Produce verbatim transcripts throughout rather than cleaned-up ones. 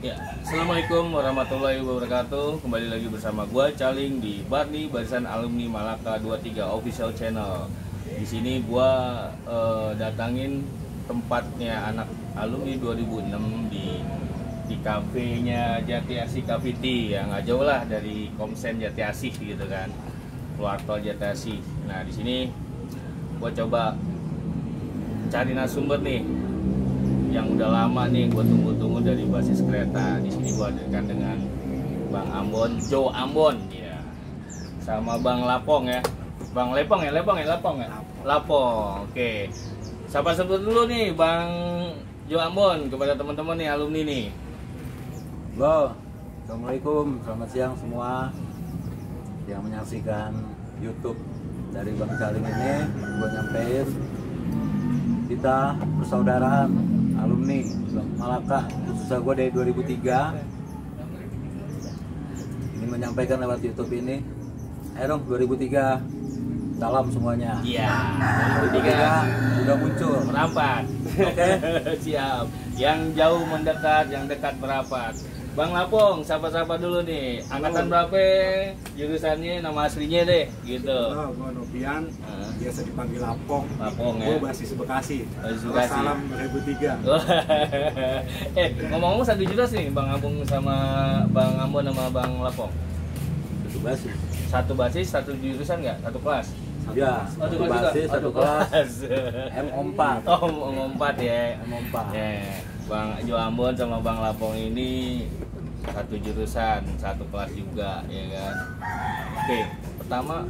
Ya, Assalamualaikum warahmatullahi wabarakatuh. Kembali lagi bersama gua Caling di Barni Barisan Alumni Malaka dua puluh tiga Official Channel. Di sini gua eh, datangin tempatnya anak alumni dua ribu enam di di kafenya Jati Asih Cafe Tea, yang nggak jauh lah dari Komsen Jati Asih gitu kan, keluar tol Jati Asih. Nah, di sini gua coba cari narasumber nih yang udah lama nih gue tunggu-tunggu dari basis kereta. Di sini gue hadirkan dengan Bang Ambon, Joe Ambon ya, sama Bang Lapong ya, Bang Lepong ya, Lepong ya, Lapong ya, Lapong. Oke, sapa sebut dulu nih Bang Joe Ambon kepada teman-teman nih alumni nih. Halo, Assalamualaikum, selamat siang semua yang menyaksikan YouTube dari Bang Caling ini. Gue nyampein kita persaudaraan alumni Malaka, khususnya gue dari dua ribu tiga, ini menyampaikan lewat YouTube ini. Ayo dong, dua ribu tiga, salam semuanya. Iya, dua ribu tiga udah muncul merapat. Oke. Siap. Yang jauh mendekat, yang dekat merapat. Bang Lapong, sapa-sapa dulu nih. Angkatan berapa? Jurusannya, nama aslinya deh, gitu. Oh, gue Novian, Uh. biasa dipanggil Lapong. Lapong ya. Gue basis Bekasi. Basis Gua Bekasi. Salam dua ribu tiga. eh, ngomong-ngomong satu juta sih, Bang Ambon sama Bang Ambon sama Bang Lapong. Itu basis. Satu basis, satu jurusan nggak? Satu kelas? Ya, Satu satu kelas basis, juga? satu Satu kelas. kelas. M empat. Oh, M empat ya. M empat. Ya, Bang Jo Ambon sama Bang Lapong ini satu jurusan, satu kelas juga, ya kan. Oke, pertama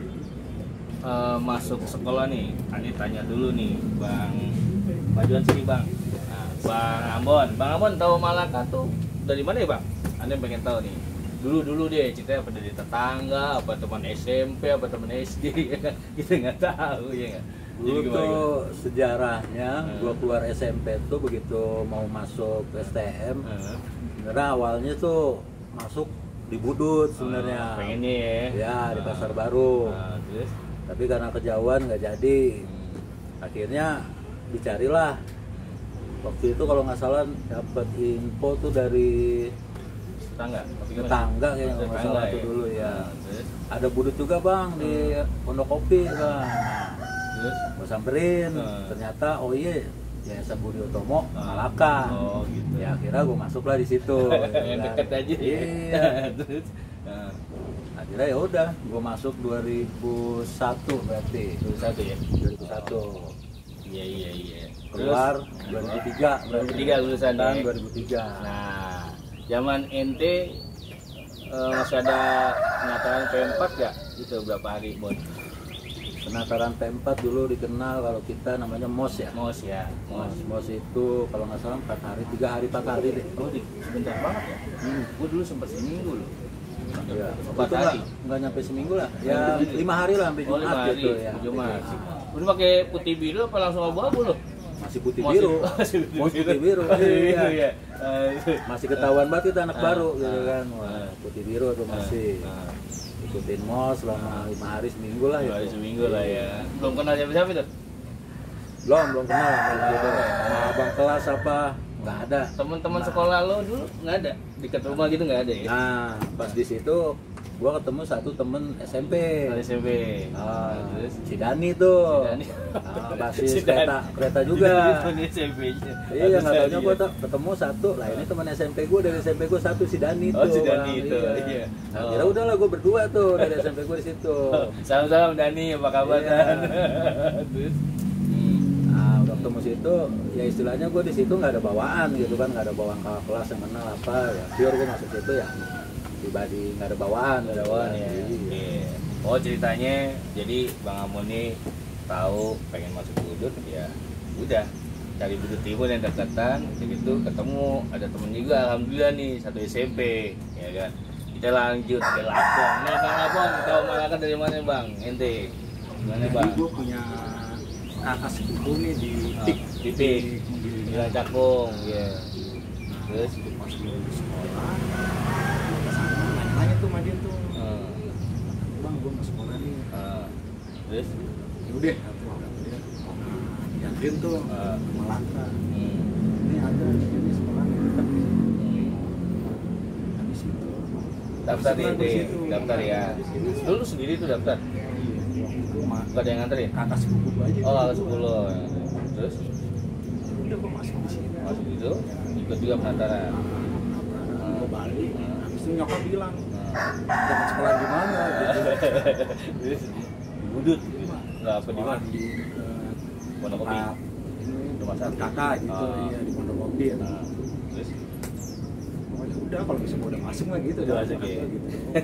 eh, masuk sekolah nih, Andi tanya dulu nih, Bang Majuan sini Bang. Nah, Bang Ambon, Bang Ambon tahu Malaka tuh dari mana ya Bang? Anda pengen tahu nih. Dulu dulu deh, ceritanya apa dari tetangga, apa teman S M P, apa teman S D, ya kan? Kita nggak tahu ya nggak. Dulu Jadi gimana, tuh sejarahnya, Hmm. gua keluar S M P tuh begitu mau masuk S T M, gimana? sebenarnya awalnya tuh masuk di Budut sebenarnya. Oh, pengennya ya. Ya, di Ah. Pasar Baru. Nah, terus? Tapi karena kejauhan nggak jadi. Hmm. Akhirnya dicarilah. Waktu itu kalau nggak salah dapat info tuh dari Tetangga? Tapi gimana? tetangga kayaknya kalau nggak Tetangga salah ya? tuh dulu ya. Nah, terus? Ada Budut juga Bang di Pondok Kopi kan. Terus? Gue samperin, Hmm. ternyata oh iya Yayasan Budi Utomo Ah. Malaka. Oh, gitu. Ya akhirnya gue masuklah di situ. Yang kan. dekat aja ya. Iya. Terus? Nah, Akhirnya ya udah, gue masuk dua ribu satu berarti. dua puluh satu ya? dua ribu satu. Iya, iya, iya. Keluar Terus? dua ribu tiga. dua ribu tiga lulusan Tahun ya? dua ribu tiga. Nah, zaman ente eh, masih ada penataran P empat gak? Itu berapa hari, Bon? Penataran P empat dulu dikenal kalau kita namanya M O S ya. Mos ya? M O S, M O S itu kalau nggak salah empat hari, tiga hari, empat hari deh. Oh, di, sebentar banget ya? Hmm. Gue dulu sempat seminggu loh. Ya, Empat itu nggak hari. nggak nyampe seminggu lah. Ya lima hari lah sampai Oh, Jumat lima hari. gitu ya. Jumat. Ah. Udah pakai putih biru apa langsung abu-abu loh? Masih putih Masih- biru. masih putih Masih biru. putih biru. Iya, Iya. iya. Eh, Masih ketahuan banget kita anak Ah, baru gitu ah, kan. Wah, ah. putih biru tuh masih. ah. Ikutin M O S selama lima hari seminggu lah Dua hari itu. seminggu lah ya. Belum kenal siapa-siapa tuh? Belum, belum kenal kayak gitu. Sama abang kelas apa nggak ada. Teman-teman Nah. sekolah lo dulu nggak ada? Dekat rumah gitu nggak ada ya? Nah, pas di situ gua ketemu satu temen S M P. Dari S M P. Ah, Terus? si Dani tuh. Si Dani. Ah, basis Si kereta, Dani. kereta juga. Di S M P-nya. Iya, nggak taunya gua tuh ketemu satu. Lah ini teman S M P gua, dari S M P gua satu, si Dani Oh, tuh. si Dani Bang. itu, iya. Nah, Oh. kira udahlah gua berdua tuh dari S M P gua di situ. Salam-salam Dani, apa kabar Iya. Dan? Terus? Hmm. Nah, udah ketemu situ, ya istilahnya gua di situ nggak ada bawaan gitu kan, nggak ada bawaan kakak kelas yang kenal apa. Ya pure gua masuk situ ya pribadi, nggak ada bawaan. Ada wan ya. Iya. Iya. Oh, ceritanya jadi Bang Amon nih tahu pengen masuk Budut ya. Udah cari Budut Timur yang dekatan, begitu ketemu ada temen juga alhamdulillah nih satu S M P ya kan. Kita lanjut ke Lapong. Nah, Bang Lapong tahu Malaka dari mana Bang? Ente. Gimana Bang? Gue punya kakak sepupu nih di Ah, Tik. di Tik. Di Cakung, ya. Terus Terus pas gue di sekolah, ke sana nanya-nanya tuh sama dia tuh, eh, bang gue mau sekolah nih. eh, terus Ya udah, kata dia, nah, dianterin tuh Ah. ke Malaka. hmm, Ini ada di sini sekolah nih dekat nih. hmm. Daftar di, Senang di situ. daftar ya. Dulu sendiri tuh daftar. Rumah Gak ada yang nganterin. kakak sepupu gua aja. Oh, kakak sepuluh. Terus Udah gua masuk di sini. masuk itu ikut juga pendaftaran. Gua balik. Habis itu nyokap bilang, Nah. dapat sekolah di mana gitu. Terus di Budut. Enggak apa di mana? Di Pondok Kopi. tempat ini, Rumah sakit. kakak gitu, Ah. iya di Pondok Kopi. Ya. Nah, terus Oh ya udah kalau bisa gua udah masuk lah gitu. Udah Udah masuk, ya. gitu.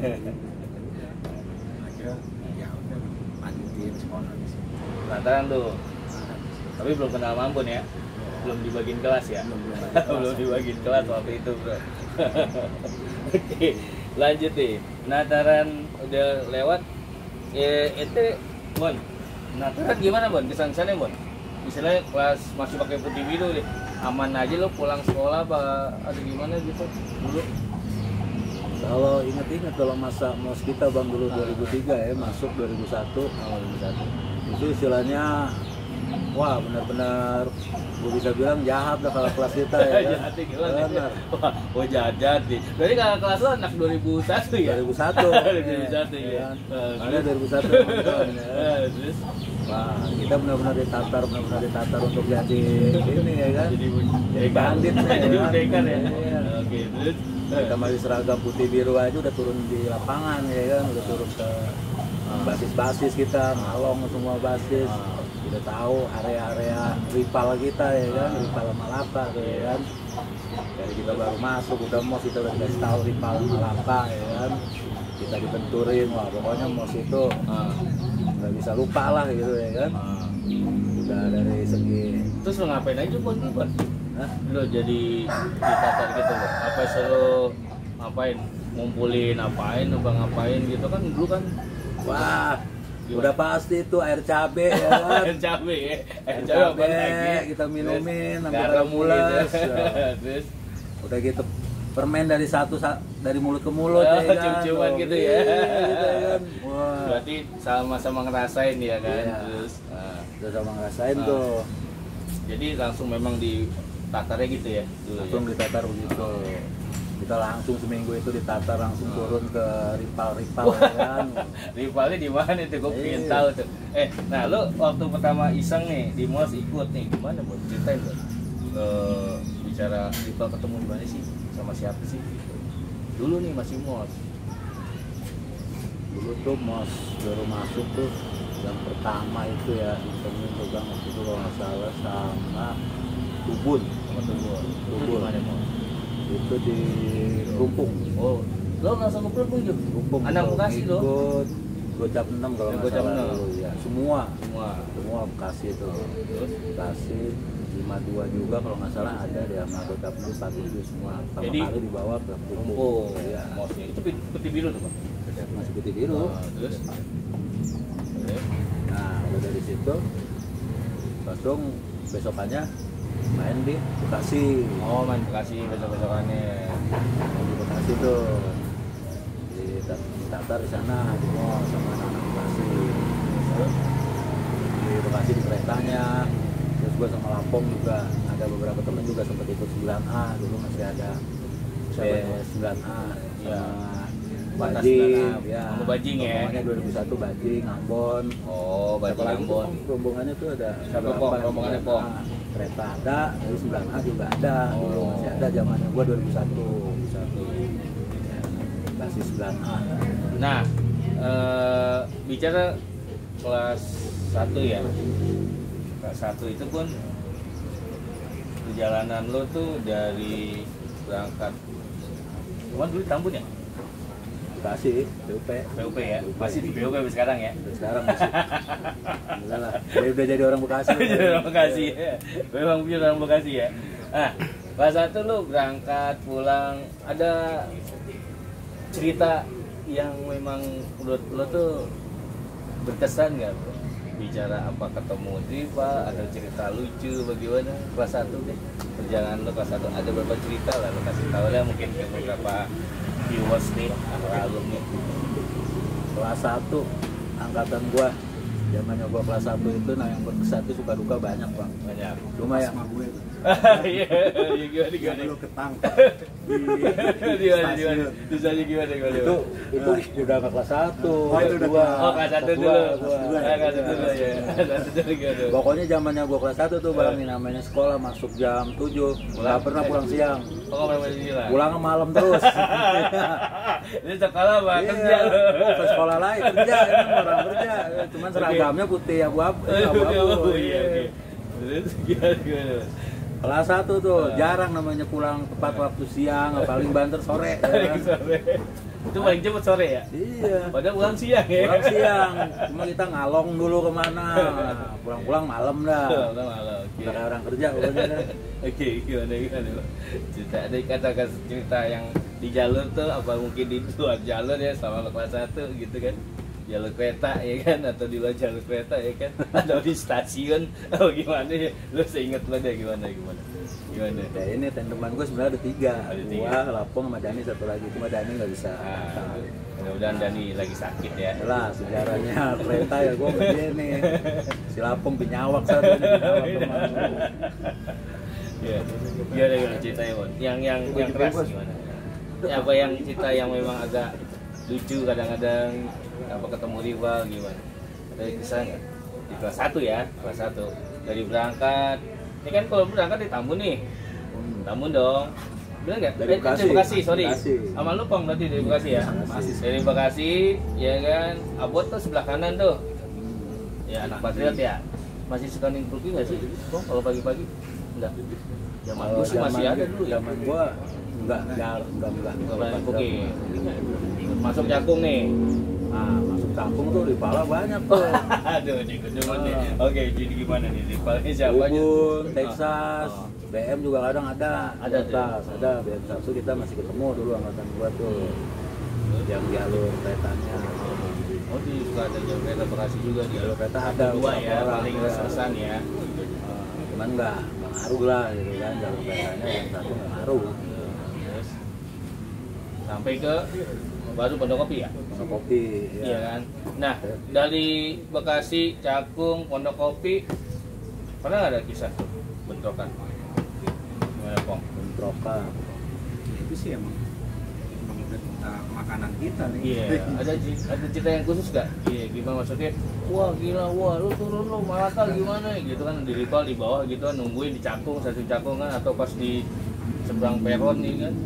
Akhirnya ya udah lanjutin sekolah di sini. pendaftaran tuh. Tapi belum kenal Mampun ya. Belum dibagiin kelas ya. Belum, belum ada kelas. belum dibagiin kelas waktu itu, Bro. Oke, lanjut nih. Pendaftaran udah lewat. Eh, itu Bon. Pendaftaran gimana, Bon? Kesan-kesannya, Bon? Misalnya kelas masih pakai putih biru deh. Aman aja lo pulang sekolah apa ada gimana gitu dulu? Kalau ingat-ingat kalau masa mos kita bang dulu dua ribu tiga ya masuk dua ribu satu Oh, dulu satu. itu istilahnya wah benar-benar gue bisa bilang jahat dah kalau kelas kita ya kan? Jahat nih, gimana? Benar. Wah, oh jahat nih. Berarti kakak kelas lo anak dua ribu satu ya? dua ribu satu dua ribu satu ya. kan? Eh, Ada dua ribu satu nonton, ya kan? Eh, terus Wah kita benar-benar ditatar benar-benar ditatar untuk jadi ini ya kan jadi jadi bandit nih, jadi ya kan? pendekan ya. Iya. Oke, terus Kita masih seragam putih biru aja udah turun di lapangan ya kan udah turun ke basis-basis kita ngalong semua basis udah tahu area-area rival kita ya kan rival Malaka tuh ya kan dari kita baru masuk udah mos kita udah dikasih tahu rival Malaka ya kan kita dibenturin wah pokoknya mos itu ah, nggak bisa lupa lah gitu ya kan ah. udah dari segi Terus lo ngapain aja buat nih, Bon? Hah? Lo jadi ditatar gitu loh. Apa selalu ngapain? Ngumpulin apain, apa ngapain gitu kan dulu kan wah udah pasti itu air cabe ya kan air cabe ya. Air Air cabe apa cabe, lagi? kita minumin Terus sampai garam termules, gitu. ya. Terus udah gitu permen dari satu sa- dari mulut ke mulut Oh, ya kan cium-ciuman Oh, gitu ya. iya, gitu ya kan wah berarti sama-sama ngerasain ya kan. Iya. Terus ah. udah sama ngerasain Ah. tuh Jadi langsung memang ditatarnya gitu ya dulu langsung ya. ditatar begitu kita langsung seminggu itu ditatar langsung turun ke rival-rival Wah. ya kan Rivalnya di mana tuh? Gue pengen Iya. tahu tuh. Eh, nah lo waktu pertama iseng nih di mos ikut nih gimana buat ceritain lo? Eh, bicara rival ketemu di mana sih? Sama siapa sih? Dulu nih masih mos. dulu tuh mos baru masuk tuh yang pertama itu ya isengin tuh bang waktu itu kalau nggak salah sama Tubun Sama tuh gue. Lu di Tubun. mana mos? itu di Rumpung Oh, lo langsung ke Plumpung juga? Rumpung Anak tuh, Bekasi lo? ikut Gocap enam kalau Ya, nggak Gocap salah enam. dulu ya semua Semua. semua Bekasi itu Terus? Bekasi lima dua juga kalau nggak salah ada di sama Gocap enam empat tujuh semua pertama Jadi, kali dibawa ke Rumpung Plumpung. ya Mosnya itu pit- putih biru tuh, Pak. masih putih biru Nah, terus? Oke. nah udah dari situ langsung besokannya main di Bekasi Oh, main Bekasi besok-besokannya. main di Bekasi tuh di di Tatar di sana di mall sama anak-anak Bekasi terus di Bekasi di keretanya terus gua sama Lampung juga ada beberapa temen juga sempat ikut sembilan A dulu masih ada Siapa B sembilan A Iya. sama Batas Bajing sembilan A. ya Sama Bajing ya. rombongannya dua ribu satu Bajing Ambon Oh, Siapa Bajing lagi tuh, Ambon. Pong? Rombongannya tuh ada Siapa, berapa Pong? yang Rombongannya, sembilan A. Pong? Kereta ada, dari sembilan A juga ada dulu Oh. masih ada zamannya gua dua ribu satu Satu. kasih sembilan A Nah, eh, bicara kelas satu ya. Kelas satu itu pun perjalanan lo tuh dari berangkat. Cuman dulu di Tambun ya? Bekasi, B U P P U P ya? Masih di P U P sampai sekarang ya? Udah sekarang masih udah lah dia udah jadi orang Bekasi Jadi orang Bekasi ya? Memang punya orang Bekasi ya? Nah, kelas satu lo berangkat, pulang, ada cerita yang memang menurut lo tuh berkesan nggak bro? Bicara apa ketemu Driva, ada cerita lucu bagaimana kelas satu deh perjalanan lo kelas satu ada beberapa cerita lah lo kasih tahu lah mungkin ke beberapa viewers nih atau alumni. kelas satu angkatan gua zamannya gua kelas satu itu, nah yang berkesan itu suka duka banyak bang. Banyak. Cuma ya sama gue tuh. Iya, iya, gimana gimana? Lu ketangkap di Di mana di mana? stasiun. Terus aja gimana gimana? itu itu udah ke kelas satu. Oh, itu udah dua. kelas- Oh, kelas satu Kelas dulu. dua, kelas dua. Ah, kelas satu dulu ya. Kelas satu dulu gimana? Pokoknya zamannya gua kelas satu tuh bang, ini namanya sekolah masuk jam tujuh, nggak pernah pulang siang, Oh, kamu masih gila. pulangnya malam terus. Ini sekolah apa? Kerja Iya, lu. oh, ke sekolah lain kerja, emang orang kerja, cuman seragamnya putih abu-abu, eh, abu-abu. Oh, iya, oke. Terus gimana gimana? Kelas satu tuh jarang namanya pulang tepat waktu siang, paling banter sore. Ya kan? Sore. Itu paling cepet sore ya? Iya. Padahal pulang siang ya. Pulang siang, cuma kita ngalong dulu kemana, pulang-pulang malam dah. Malam malam. Oke. Nggak kayak orang kerja pokoknya dah. Oke, gimana gimana? Cerita ada katakan cerita yang di jalur tuh apa mungkin di luar jalur ya selama lo kelas satu gitu kan? Jalur kereta ya kan atau di luar jalur kereta ya kan? Atau di stasiun atau gimana ya? Lu seinget lo deh gimana gimana? Gimana? Ya ini teman gue sebenarnya ada tiga, Ada tiga. gua, Lapong sama Dani satu lagi, cuma Dani nggak bisa. Ah, mudah-mudahan Dani lagi sakit ya. Lah sejarahnya kereta ya gue sama dia nih. Si Lapong pinyawak satu nih, pinyawak teman. Iya. Gimana gimana ceritanya, Bon? Yang yang yang keras gimana? Ya, apa yang cerita yang memang agak lucu kadang-kadang apa ketemu rival gimana? Ada kisah nggak? Di kelas satu ya, kelas satu dari berangkat. Ini kan kalau berangkat di Tambun nih, Tambun dong. Bener nggak? Dari Eh, Bekasi. Dari Bekasi, sorry. Bekasi. Sama lu Pong berarti dari Bekasi ya? Bekasi. Dari Bekasi, ya kan. Abot tuh sebelah kanan tuh. Ya anak Patriot ya. Masih suka ningkruki nggak sih, Pong? Kalau pagi-pagi? Enggak. Zaman Kalau gua sih masih ada dulu ya. Zaman gua enggak enggak enggak enggak. Nggak pernah ningkruki. Masuk cakung nih. Ah, masuk kampung tuh di pala banyak tuh. Aduh, ikut cuman nih. Oke, jadi gimana nih? Rivalnya siapa aja? Ubun, Texas, Oh. B M juga kadang ada. Ada tuh. Texas, ada B M satu kita masih ketemu dulu angkatan gua tuh. Yang jalur keretanya. Oh, di suka ada jalur kereta Bekasi juga di Jalur kereta ada dua beberapa ya, orang, paling ya. kesesan ya. Ah, cuman enggak enggak ngaruh lah gitu kan, jalur keretanya yang satu enggak ngaruh. Terus sampai ke baru Pondokopi ya? Pondokopi ya. Iya kan. Nah, dari Bekasi, Cakung, Pondokopi pernah nggak ada kisah tuh bentrokan? Gimana, Pong? Bentrokan. Itu sih emang emang udah tentang makanan kita nih. Iya, ada ci- ada cerita yang khusus gak? Iya, gimana maksudnya? Wah gila, wah lu turun lu Malaka gimana? Gitu kan di rival di bawah gitu kan nungguin di Cakung, satu Cakung kan atau pas di seberang peron nih kan?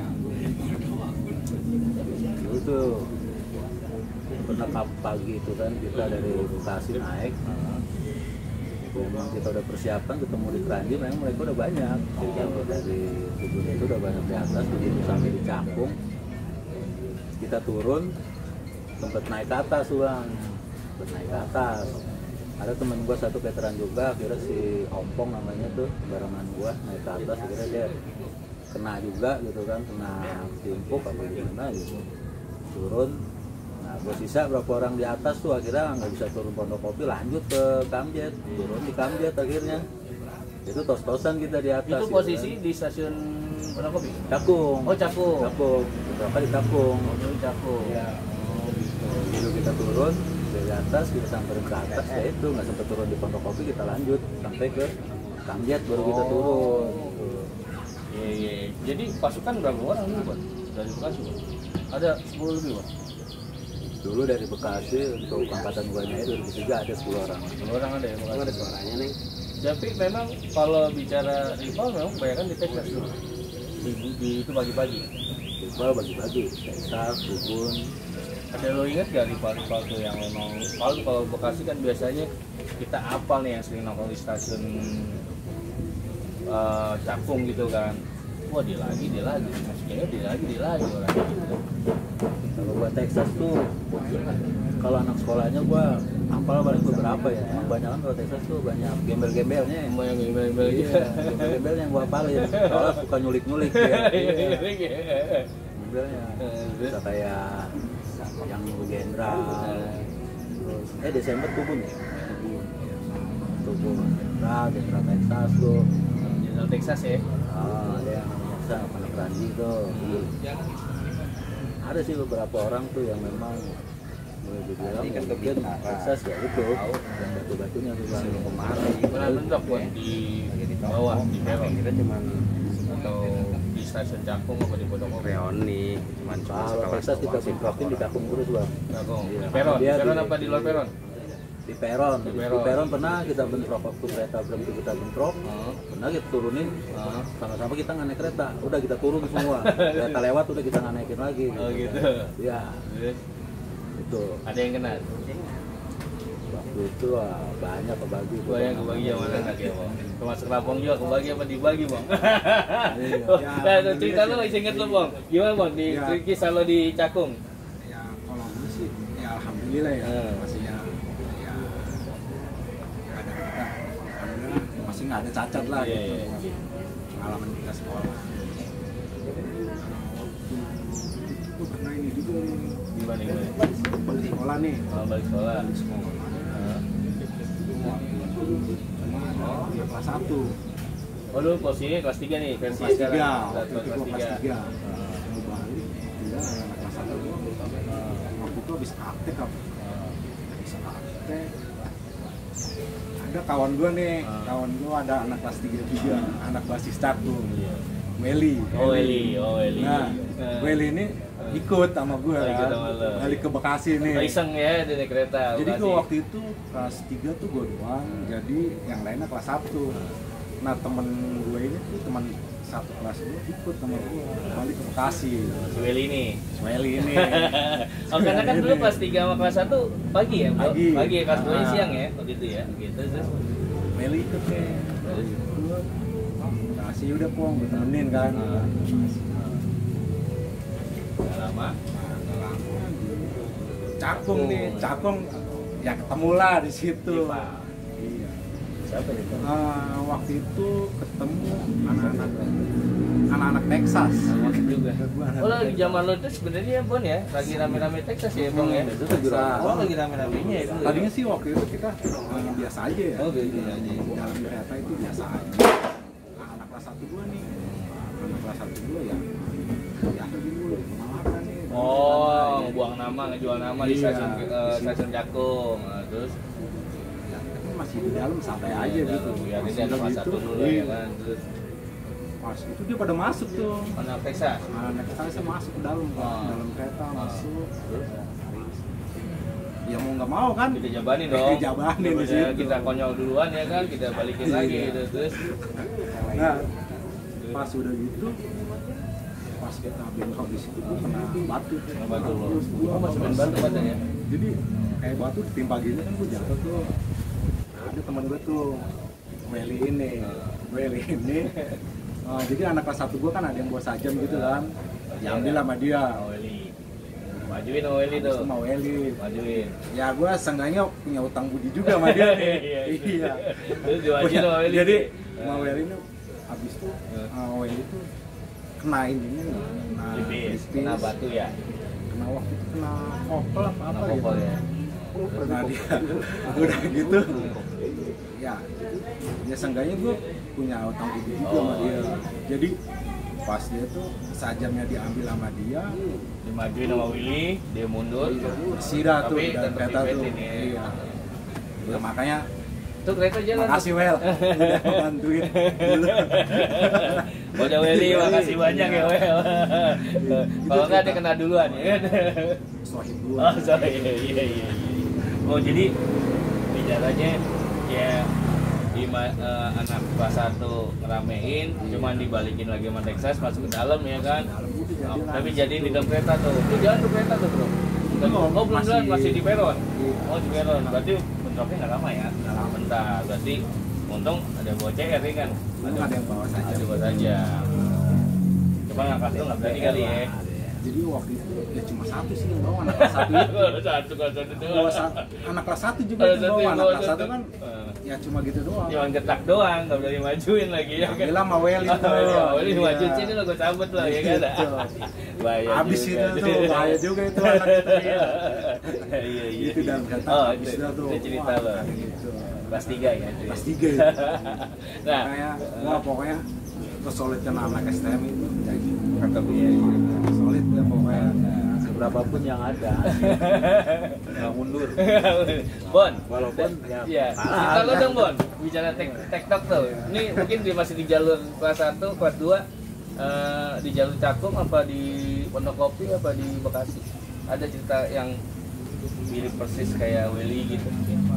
Dulu tuh pernah kap- pagi itu kan kita dari Bekasi naik. Memang kita udah persiapan ketemu di Keranji, memang mereka udah banyak. Jadi kalau dari Ubun itu udah banyak di atas, begitu sampai di Cakung kita turun, sempet naik ke atas tuh bang, sempet naik ke atas. Ada temen gua satu veteran juga, akhirnya si Ompong namanya tuh, barengan gua naik ke atas, akhirnya dia kena juga gitu kan, kena timpuk apa gimana gitu, turun. Nah, gue sisa berapa orang di atas tuh akhirnya nggak bisa turun Pondokopi, lanjut ke Kamjet, turun di Kamjet akhirnya. Itu tos-tosan kita di atas. Itu gitu posisi kan. di stasiun Pondokopi? Cakung. Oh, Cakung. Cakung. Berapa di Cakung. Oh, dari Cakung. Ya. Oh, gitu. Dulu kita turun dari atas, kita sampai ke atas, ya itu nggak sempat turun di Pondokopi, kita lanjut sampai ke Kamjet baru kita Oh. turun. Gitu. Iya, iya. Jadi pasukan berapa orang dulu, Bang? Dari Bekasi, Bang? Ada sepuluh lebih, Bang? Dulu dari Bekasi untuk angkatan gua nya dua ribu tiga ada sepuluh orang. sepuluh orang ada ya, Bekasi? Ada suaranya nih. Tapi memang kalau bicara rival memang kebanyakan di Texas dulu. Di, di itu pagi-pagi. Rival bagi-bagi, Texas, Ubun. Ada lo inget gak rival-rival tuh yang memang kalau kalau Bekasi kan biasanya kita apal nih yang sering nongkrong di stasiun eh, Cakung gitu kan. Wah dia lagi, dia lagi. Maksudnya dia lagi, dia lagi orang gitu. Kalau gua Texas tuh, kalau anak sekolahnya gua hafal paling beberapa ya. Emang banyak kan kalau Texas tuh banyak gembel-gembelnya. Semua yang gembel-gembel Iya, gitu. gembel-gembel yang gua hafalin. Soalnya suka nyulik-nyulik ya. Iya. Iya. Gembelnya bisa kayak yang jenderal. Terus eh Desember Tubun ya. Tubun. Tubun. Jenderal, jenderal Texas tuh. Jenderal Texas ya. Ah, ada yang namanya Texas, anak Ranji tuh. Ada sih beberapa orang tuh yang memang boleh dibilang Tadi kan ke mungkin Bintara. sukses ya itu Tahu. yang batu-batunya tuh bang. Suruh kemari. Pernah mentok buat di Lagi di bawah di peron Kita cuman atau di stasiun Cakung apa di Pondok Kopi? reoni, cuman cuma Kalau sekelas Texas kita doang sih. bentrokin di Cakung terus bang. Cakung. Iya. Di peron, Dia di peron di- apa di luar peron? Di peron, Di di peron. peron, pernah kita bentrok waktu kereta berhenti kita bentrok, Oh. pernah kita turunin, Oh. sama-sama kita nggak naik kereta, udah kita turun semua, kereta lewat udah kita nggak naikin lagi. Oh gitu. Ya Terus itu ada yang kena? waktu itu ah, banyak kebagi. Gua yang kebagi yang mana nggak ya bang? Termasuk Lampung juga kebagi apa dibagi bang? Iya. Nah, tuh, cerita lo masih inget lo bang? Gimana bang di Ya. kisah lo di Cakung? Ya kalau gue sih ya alhamdulillah ya Hmm. masih ya ya ada kita alhamdulillah masih nggak ada cacat lah Iya, gitu iya. pengalaman kita sekolah. Itu pernah ini juga nih, Gimana gimana? balik sekolah nih Kalau balik sekolah. balik sekolah Hah? cuma ada kelas satu Oh lu posisinya kelas tiga nih versi kelas sekarang. tiga Kelas, waktu itu kelas gua kelas tiga. tiga mau balik tidak anak kelas satu waktu itu habis praktek apa habis praktek ada kawan gua nih Ah. kawan gua ada anak kelas tiga juga anak basis Cakung Iya. Weli Oh Eli, oh Eli. nah Eh. Weli ini ikut sama gua Oh, ikut kan sama lo. balik ke Bekasi nih Oh, iseng ya di naik kereta. jadi Bekasi. gua waktu itu kelas tiga tuh gua doang jadi yang lainnya kelas satu nah temen gue ini tuh teman satu kelas gue ikut sama gue balik ke Bekasi Si Weli ini. Smiley ini Oh karena kan dulu kelas tiga sama kelas satu pagi ya, bro? Pagi. Pagi ya, kelas dua Ah. siang ya, waktu itu ya. Gitu terus. Smiley ikut nih Terus? gue kasih udah pong gue temenin kan Ah. Gak lama. Nah, nggak lama di Cakung nih Cakung ya ketemu lah di situ Diva. iya Siapa itu? Ah, waktu itu ketemu anak-anak anak-anak Texas Sama juga. Gua anak Oh lagi Texas. zaman lo itu sebenarnya Bon ya, lagi rame-rame Texas ya Bang ya. Itu tuh juara. Oh lagi rame-ramenya itu. ya? Tadinya sih waktu itu kita eh, biasa aja ya. Oh gitu aja. Dalam kereta itu biasa aja. Nah, anak kelas satu gua nih, anak kelas satu gua ya, ya dulu kemana nih? Oh, buang nama, ngejual nama di Iya, stasiun di eh, situ. stasiun Cakung. Nah, terus Ya, tapi masih di dalam santai aja gitu. Ya, ini Masih ada kelas gitu. satu dulu Iya. ya kan. Terus Pas itu dia pada masuk tuh. anak Texas. Nah, anak saya masuk ke dalam, Pak. Ah. dalam kereta Ah. masuk. Terus Ya mau nggak mau kan? kita jabanin dong. Dijabanin di Daripada situ. kita konyol duluan ya kan, kita balikin lagi Iya. gitu. Terus Nah, pas udah gitu, pas kita bentrok di situ gua kena batu. Kena batu lo. Terus gua Oh, masih main batu katanya. Jadi kayak batu ditimpa gini kan gua jatuh tuh. Nah, ada teman gua tuh Weli ini, Weli ini. Nah, jadi anak kelas satu gua kan ada yang bawa sajam gitu kan. Diambil sama dia. Oh, Eli. Majuin oh Eli Terus tuh. sama Weli. Majuin. Ya gua seenggaknya punya utang budi juga sama dia nih. Iya. Terus diwajin sama Eli. Jadi Eh. sama Weli ini habis itu Eh. sama Weli itu kena ininya nih. Kena Tipis, tipis. kena batu ya. Kena waktu itu kena kopel apa Kena apa kopel gitu. ya. Nah dia udah gitu. Ya, ya seenggaknya gue punya utang budi juga Oh, sama dia. iya. Jadi pas dia tuh sajamnya diambil sama dia, Dimajuin sama Willy, dia mundur. bersih dah tuh Tapi dalam tetap kereta tuh. dibetin ya. Iya. Ya, makanya Tuh kereta jalan. makasih Wel udah bantuin dulu. Udah Willy, makasih banyak ya Wel. Kalau nggak dia kena duluan ya kan. Sohib gua. Oh sorry, iya iya iya. Oh jadi bicaranya ya di ma- eh, anak kelas satu ngeramein, cuman dibalikin lagi sama Texas masuk ke dalam ya kan. Dalam itu jadi Oh, lah. tapi jadiin di dalam kereta tuh. Lu jalan tuh kereta tuh bro. Belum, Oh belum masih- jalan, masih di peron. Iya. Oh di peron. Berarti bentroknya nggak lama ya? Nggak lama bentar. Berarti untung ada bawa C R ya kan? Untung ada yang bawa saja. Ada bawa saja. Cuma ngangkat tuh nggak berani kali ya. Jadi waktu itu ya cuma satu sih yang bawa anak kelas satu itu. Satu kelas satu Bawa doang. sa- anak kelas satu juga Kelas yang satu bawa yang anak bawa kelas satu satu. kan Eh. ya cuma gitu doang. Cuma getak doang, nggak berani majuin lagi ya kan? Alhamdulillah sama Wel itu. Oh, iya, Willy Iya. maju sini lo gue cabut lo ya kan? Gitu. Bahaya Habis juga. itu tuh bahaya juga itu anak itu. Iya. Iya iya. Itu dalam kereta Oh habis itu, itu tuh. itu cerita Wah, lo. kayak gitu. Kelas tiga ya. Kelas tiga itu. Nah, Kayak wah pokoknya kesulitan anak S T M itu jadi kata gue. solid ya pokoknya. Berapapun yang ada nggak mundur. Bon, Walaupun ya iya. kalah. Cerita lo dong Bon, bicara tek tektok tuh. Ini mungkin dia masih di jalur kelas satu, kelas dua, eh, di jalur Cakung apa di Pondokopi apa di Bekasi. Ada cerita yang mirip persis kayak Willy gitu.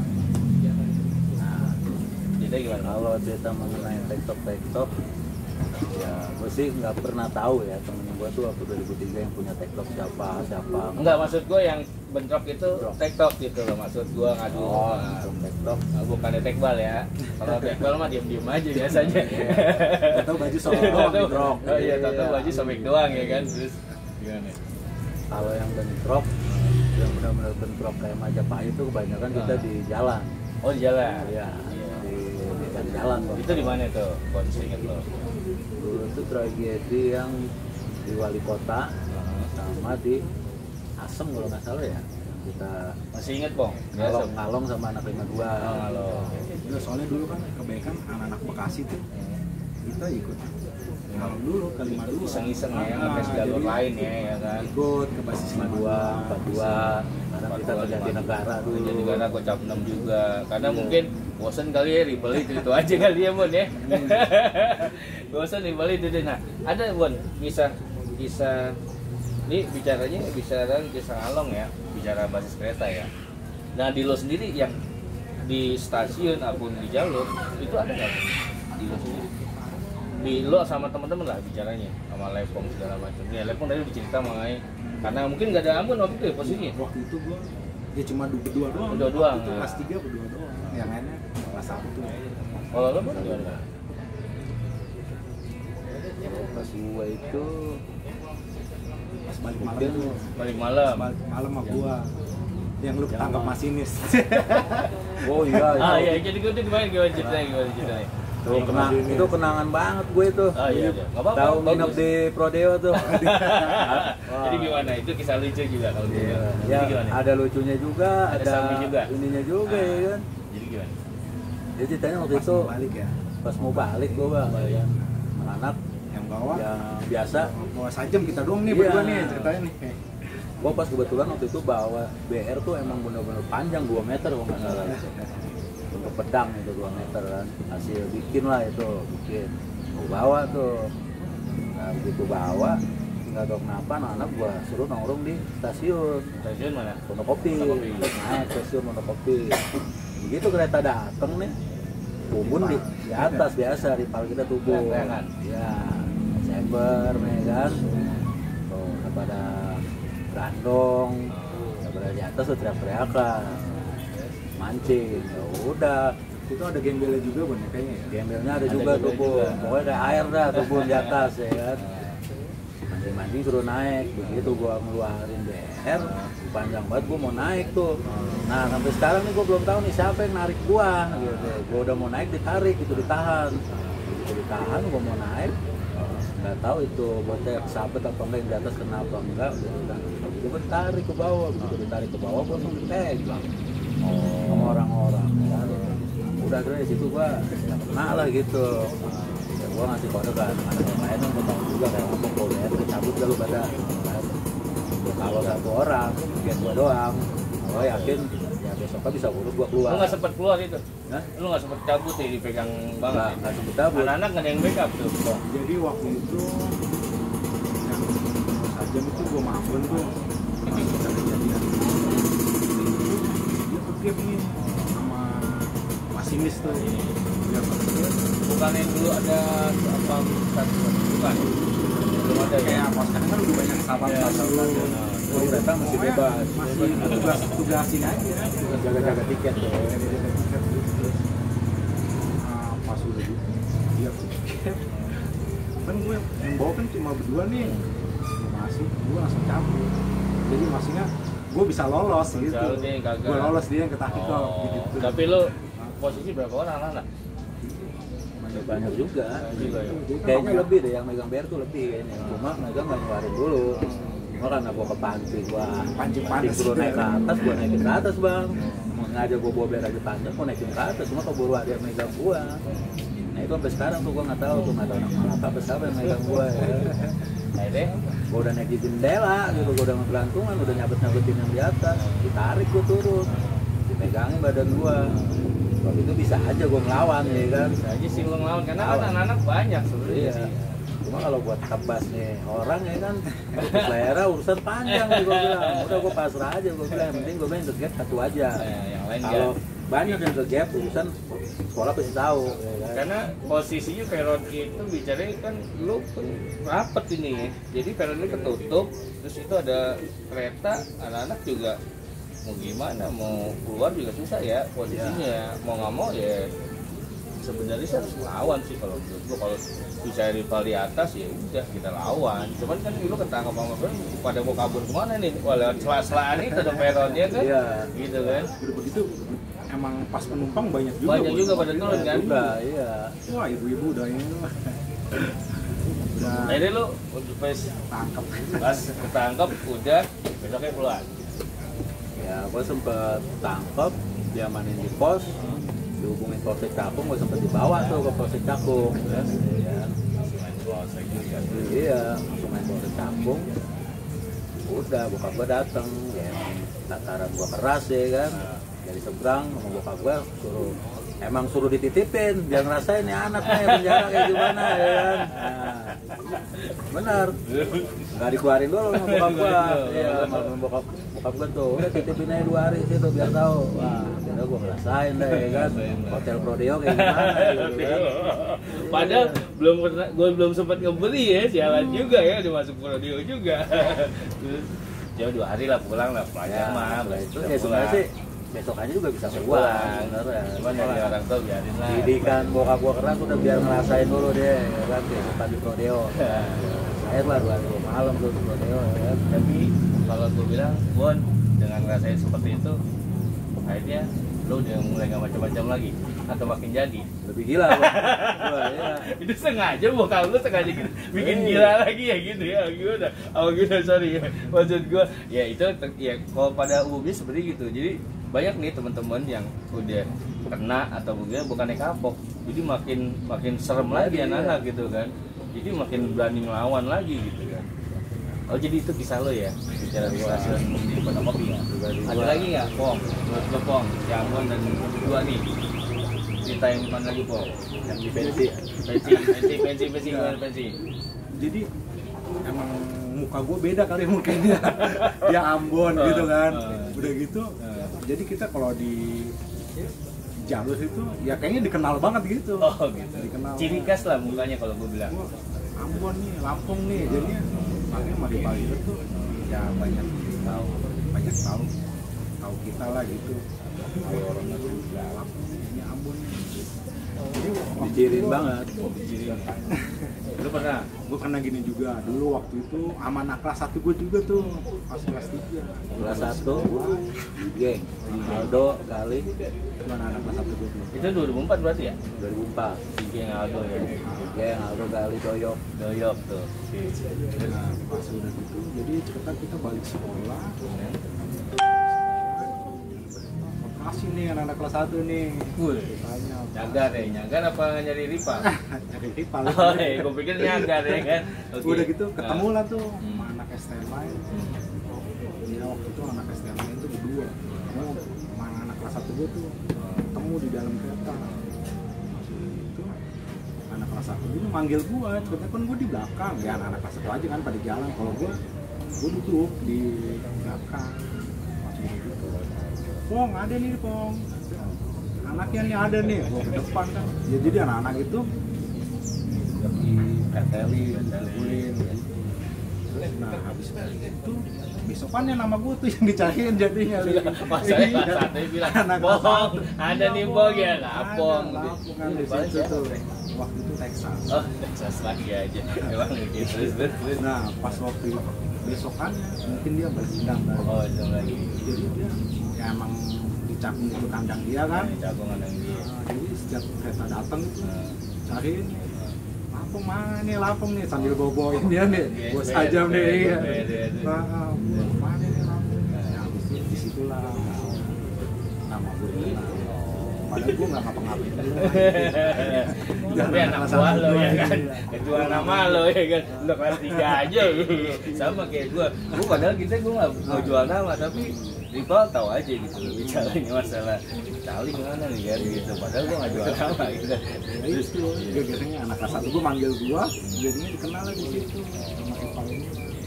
Nah, Jadi gimana? kalau cerita mengenai TikTok TikTok, ya gue sih nggak pernah tahu ya temen gue tuh waktu dua ribu tiga yang punya TikTok siapa siapa. Enggak, maksud gue yang bentrok itu tektok gitu loh, maksud gue ngadu. Oh, Nah, langsung TikTok. Nah, bukan tekbal ya. Kalau tekbal mah diem-diem aja biasanya. Atau baju sobek doang Tahu- bentrok. Oh iya, tahu Iya. baju sobek doang ya kan. Terus gimana? Kalau yang bentrok, yang benar-benar bentrok kayak Majapahit itu kebanyakan kita Ah. di jalan. Oh di jalan. Ya, Iya. di, di, di jalan. Bang. Itu di mana tuh? Bon, inget lo. Dulu itu tragedi yang di wali kota sama di Asem kalau nggak salah ya. Yang kita Masih inget Bong? ngalong ngalong sama anak lima dua. Oh, halo. Nah, soalnya dulu kan kebaikan anak-anak Bekasi tuh kita ikut kalau dulu ke lima dua Iseng-iseng ya, Ah, ngetes jalur jadi lain ya, ya kan. ikut ke basis lima dua, empat dua. Karena kita terjadi negara dulu. Jadi negara kocap enam juga. Karena mungkin bosen kali ya ribel itu, itu aja kali ya Bon ya. Bosen ribel itu deh. Nah, ada Bon kisah kisah ini bicaranya bicara kisah Along ya, bicara basis kereta ya. Nah di lo sendiri yang di stasiun ataupun di jalur itu ada nggak di lo sendiri? Di lo sama teman-teman lah bicaranya sama Lepong segala macam. Ya Lepong tadi dicerita mengenai karena mungkin nggak ada Ambon waktu itu ya posisinya. waktu itu gua ya cuma berdua doang. Berdua doang, Waktu itu nah. kelas tiga berdua doang. Yang lainnya kelas satu. Kalau lo Bon gimana? Pas gua itu Pas balik malam Mungkin tuh. Balik malam. Balik malam sama gua. Yang lu tangkap masinis. oh iya, Ah itu. iya, jadi gue tuh gimana gimana ceritanya gimana ceritanya? Itu, kenang, itu kenangan banget gue itu. Ah iya, iya. Nggak apa-apa, Tahu bagus. nginep di Prodeo tuh. Jadi gimana? Itu kisah lucu juga kalau gitu. Iya, Jadi ya, gimana? ada lucunya juga, Ada ada, samping juga? ininya juga Ah, ya kan. Jadi gimana? Jadi ceritanya waktu Pas itu mau balik ya. pas mau balik gue bang, ya, anak Yang bawa yang biasa. bawa sajam kita doang nih Iya. berdua nih ceritanya nih. Gue pas kebetulan waktu itu bawa B R tuh emang bener-bener panjang dua meter kalau nggak salah. Untuk pedang itu dua meter kan. Hasil bikin lah itu, bikin. Gue bawa tuh. Nah begitu bawa, nggak tahu kenapa anak-anak gue suruh nongkrong di stasiun. Stasiun mana? Pondokopi, Pondokopi. naik stasiun Pondokopi. Begitu kereta dateng nih, tumbun di, di atas biasa, rival kita tubuh. Teriak-teriakan. Ya, chamber, nih kan. Tuh, udah pada berandong, udah pada di atas tuh teriak-teriakan, mancing. Ya udah, Itu ada gembelnya juga Bon ya, kayaknya ya. gembelnya ada Ada juga gembel tubuh. juga. Pokoknya kayak air dah tubuh di atas ya kan. Mancing-mancing suruh naik, begitu gua ngeluarin B R, panjang banget gua mau naik tuh. Nah sampai sekarang nih gua belum tahu nih siapa yang narik gua gitu. Gua udah mau naik ditarik gitu, ditahan. Begitu ditahan gua mau naik, nggak tahu itu bocah kesabet apa enggak, yang di atas kenapa enggak gitu kan. Begitu gua ditarik ke bawah, begitu ditarik ke bawah gua langsung dipegang sama orang-orang. Ya, udah akhirnya di situ gua ya kena lah gitu. Ya, gua ngasih kode ke anak-anak yang lain yang gua tahu juga kayak ngomong gua lihat cabut gak lu pada kan. Kalau satu orang biar gua doang, gua yakin ya besoknya bisa urus gua keluar. Lu nggak sempet keluar itu? Hah? Lu nggak sempet cabut ya, dipegang banget. Nggak, nggak sempet cabut. Anak-anak nggak ada yang backup tuh. Jadi waktu itu yang sajam itu gua maafin tuh. Pas kita kejadian dia kegep nih sama masinis tuh. Dia kegep. Bukan yang dulu ada apa stasiun, bukan? Belum ada ya? Kayak apa sekarang kan udah banyak sahabat Iya, stasiun. stasiun. Oh, kereta masih bebas. Masih tugas tugasin aja. Jaga-jaga tiket tuh. Ah, pas udah gitu dia kegep. Kan gue yang bawa kan cuma berdua nih. Masih gue langsung cabut. Jadi maksudnya gue bisa lolos gitu. Bisa, lu dia yang gagal. Gue lolos dia yang ketakikal Oh, gitu. tapi lu posisi berapa orang anak-anak? Banyak juga. Juga ya? Kayaknya lebih deh yang megang B R tuh lebih kayaknya. Cuma mereka nggak ngeluarin dulu. Cuma karena gua kepancing, gua Pancing pancing panas. suruh naik ke atas, gua naikin ke atas bang. Sengaja gua bawa B R aja panjang, gua naikin ke atas. Cuma keburu ada yang megang gua. Nah itu sampai sekarang tuh gua nggak tahu tuh, nggak tahu anak Malaka apa siapa yang megang gua ya. Akhirnya Gue udah naik di jendela gitu, gue udah ngegelantungan, udah nyabet-nyabetin yang di atas, ditarik gue turun, dipegangin badan gue. Kalau itu bisa aja gue ngelawan ya kan. bisa aja sih lo ngelawan karena kan Ngelawan. anak-anak banyak sebenarnya Iya. sih. Cuma kalau buat tebas nih orang ya kan, selera urusan panjang nih gue bilang. Udah gue pasrah aja gue bilang, yang penting gue main ke satu aja. Nah, yang lain Kalau ya. banyak yang ke gap urusan sekolah pasti tahu ya kan? Karena posisinya peron itu bicara kan lu kan rapet ini ya. Jadi peron ini ketutup, terus itu ada kereta, anak-anak juga mau gimana, mau keluar juga susah ya posisinya. Ya. Mau nggak mau ya sebenarnya sih harus lawan sih kalau menurut gua. Kalau bisa rival di atas ya udah kita lawan. Cuman kan lu ketangkap sama peron pada mau kabur kemana nih? Wah lewat sela-selaan itu ada peronnya kan, Iya. gitu kan. Udah begitu emang pas penumpang banyak juga. Banyak Bos. juga pada turun kan. Juga, iya. Wah ibu-ibu udah ini mah. Udah Akhirnya lu untuk pas tangkap. pas ketangkep udah besoknya keluar. Ya, gue sempet tangkep, diamanin di pos, dihubungin Polsek Cakung, gue sempet dibawa tuh ke Polsek Cakung. Ya. Iya, langsung main Polsek Cakung. Udah, bokap gue dateng, ya emang tataran gue keras ya kan. Dari seberang sama bokap gue suruh, emang suruh dititipin, biar ngerasain nih anaknya penjara kayak gimana ya kan. Nah, bener, nggak dikeluarin dulu sama bokap gue. Iya, sama bokap bokap gue tuh, udah titipin aja dua hari situ biar tahu. Wah, akhirnya gue ngerasain deh ya kan, hotel Prodeo kayak gimana gitu kan. Padahal belum pernah, gue belum sempat ngebeli ya, sialan juga ya, udah masuk radio juga. Terus ya dua hari lah pulang lah, pelajar Ya, mah, setelah itu bisa ya sebenarnya pulang. sih besokannya juga bisa Bisa pulang pulang. sebenarnya. Cuman ya di orang tua biarin lah. Didikan bokap gua keras udah biar ngerasain dulu deh ya kan, kehidupan di Prodeo. Akhir lah dua hari malam tuh di Prodeo ya kan. Tapi kalau gue bilang, Bon, dengan ngerasain seperti itu, akhirnya lo udah mulai nggak macam-macam lagi atau makin jadi. Lebih gila gua. Gua ya. Itu sengaja bokap lu sengaja gitu, bikin Eh. gila lagi ya gitu ya gimana? Oh gitu, sorry ya. Maksud gua ya itu ya kalau pada umumnya seperti gitu. Jadi banyak nih teman-teman yang udah kena atau mungkin bukannya kapok, jadi makin makin serem lagi Iya. anak-anak gitu kan. Jadi makin berani ngelawan lagi gitu kan. Oh jadi itu kisah lo ya, bicara di stasiun di Kota Kopi ya. Ada lagi nggak, Pong? Menurut lo Pong, Ciambon dan dua nih. Ceritain mana lagi Pong? Yang di pensi. Pensi, pensi, pensi, pensi, gimana pensi? Jadi emang muka gue beda kali mungkin ya. Dia Ambon gitu kan. Udah gitu. Jadi kita kalau di jalur itu ya kayaknya dikenal banget gitu. Oh gitu. Dikenal. Ciri khas lah mukanya kalau gue bilang. Wah, Ambon nih, Lampung nih. Jadinya makanya Mari Bali itu ya banyak tahu, banyak tahu tahu kita lah gitu. Kalau orangnya tuh galak, ini Ambon nih. Jadi Dicirin banget. Ciri. Lu pernah? gue kena gini juga dulu waktu itu sama anak kelas satu gue juga tuh pas kelas tiga Kelas satu, geng, Aldo, Kali, gimana anak kelas satu gue tuh Itu dua ribu empat berarti ya? dua ribu empat. Tiga yang Aldo ya. Geng, Aldo, Kali, Doyok. Doyok tuh. nah pas udah gitu jadi cerita kita balik sekolah operasi nih anak-anak kelas satu nih Wih. tanya Nyagar ya, nyagar apa nyari ripa? dari rival Oh iya, gue pikir nyagar ya kan. Oke. udah gitu ketemu Nah. lah tuh sama anak S T M lain ya waktu itu anak S T M lain tuh berdua ketemu sama anak kelas satu gue tuh ketemu di dalam kereta itu anak kelas satu itu manggil gue ternyata kan gue di belakang ya anak-anak kelas satu aja kan pada jalan kalau gue gue duduk di belakang langsung gitu Pong ada nih Pong anaknya nih ada nih gue ke depan kan ya jadi anak-anak itu di preteli dipukulin nah habis dari itu besokannya nama gue tuh yang dicariin jadinya Pas saya kelas satu bilang, Bong, ada nih Bong ya, lapong. ada, lapong kan di situ tuh waktu itu Texas Oh, Texas lagi aja. Emang gitu. Terus, terus, terus. nah pas waktu besokannya mungkin dia balas dendam kan Oh, itu lagi. jadi dia ya emang dicakung itu kandang dia kan Nah, jagongan yang dia. nah, jadi setiap kereta datang itu Nah, cariin lapong mana nih lapong nih sambil boboin dia nih Iya, bos iya, aja nih iya, iya. iya, iya, iya. Nah, mana nih lapong ya habis itu disitulah nama gue kenal padahal gue nggak ngapa-ngapain. Tapi anak buah lo ya kan, ketua nama lo ya kan, udah kelas tiga aja sama kayak gue. Gue padahal kita gue nggak mau jual nama, tapi rival tahu aja gitu loh bicaranya masalah Cali gimana nih kan gitu. Padahal gue nggak jual nama gitu. Terus gue biasanya anak kelas satu gue manggil gue, jadinya dikenal di situ sama rival ini.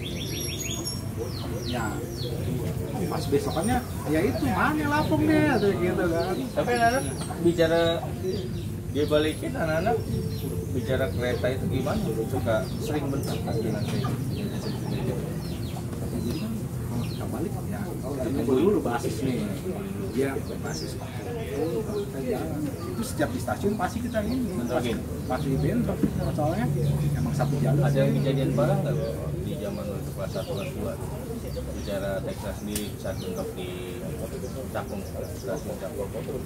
Ya pas besokannya ya itu mana lapung deh atau gitu kan. Tapi anak-anak bicara dia balikin anak-anak bicara kereta itu gimana? Suka sering bentak kan dengan saya. Jadi kan kalau kita balik ya kita ngobrol dulu basis nih. Dia basis kita jalan. Itu setiap di stasiun pasti kita ini Bentrokin. pasti bentrok soalnya emang satu jalur. Ada yang kejadian parah nggak di zaman lo itu kelas satu kelas dua? Bicara Texas sendiri saat bentrok di Cakung, stasiun Cakung.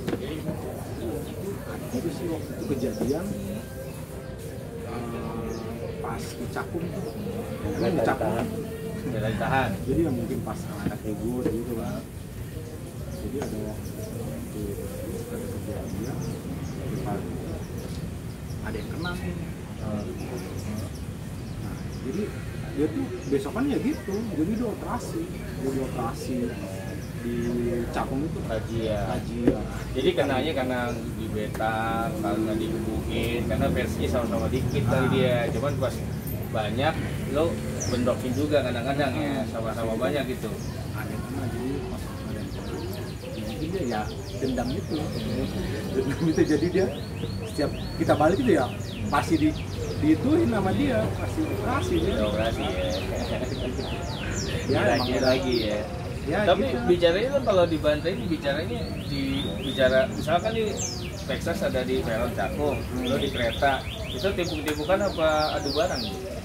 Itu sih waktu itu kejadian uh, pas di Cakung tuh. Emang di Cakung. Tidak ditahan. Jadi ya mungkin pas anak ego gitu kan. Jadi ada waktu ada kejadian depan ada yang kena nih. Nah, jadi dia tuh besokannya gitu, jadi dia operasi, dia operasi di Cakung itu Razia. razia. Jadi kenanya karena di beta, karena digebukin, karena versinya sama-sama dikit kali Ah. dia. Cuman pas banyak lo bentrokin juga kadang-kadang ya, sama-sama banyak gitu. Ada yang kena jadi pas ada yang kena. Mungkin dia ya dendam itu, dendam itu jadi dia setiap kita balik itu ya pasti di diituin sama dia, pasti operasi dia. Ada operasi ya. Ya, emang Lagi udah- lagi ya. Ya, Tapi gitu. bicaranya kan kalau di Bantai ini bicaranya di bicara misalkan di Texas ada di peron Cakung, lo di kereta itu tipuk-tipukan apa adu barang?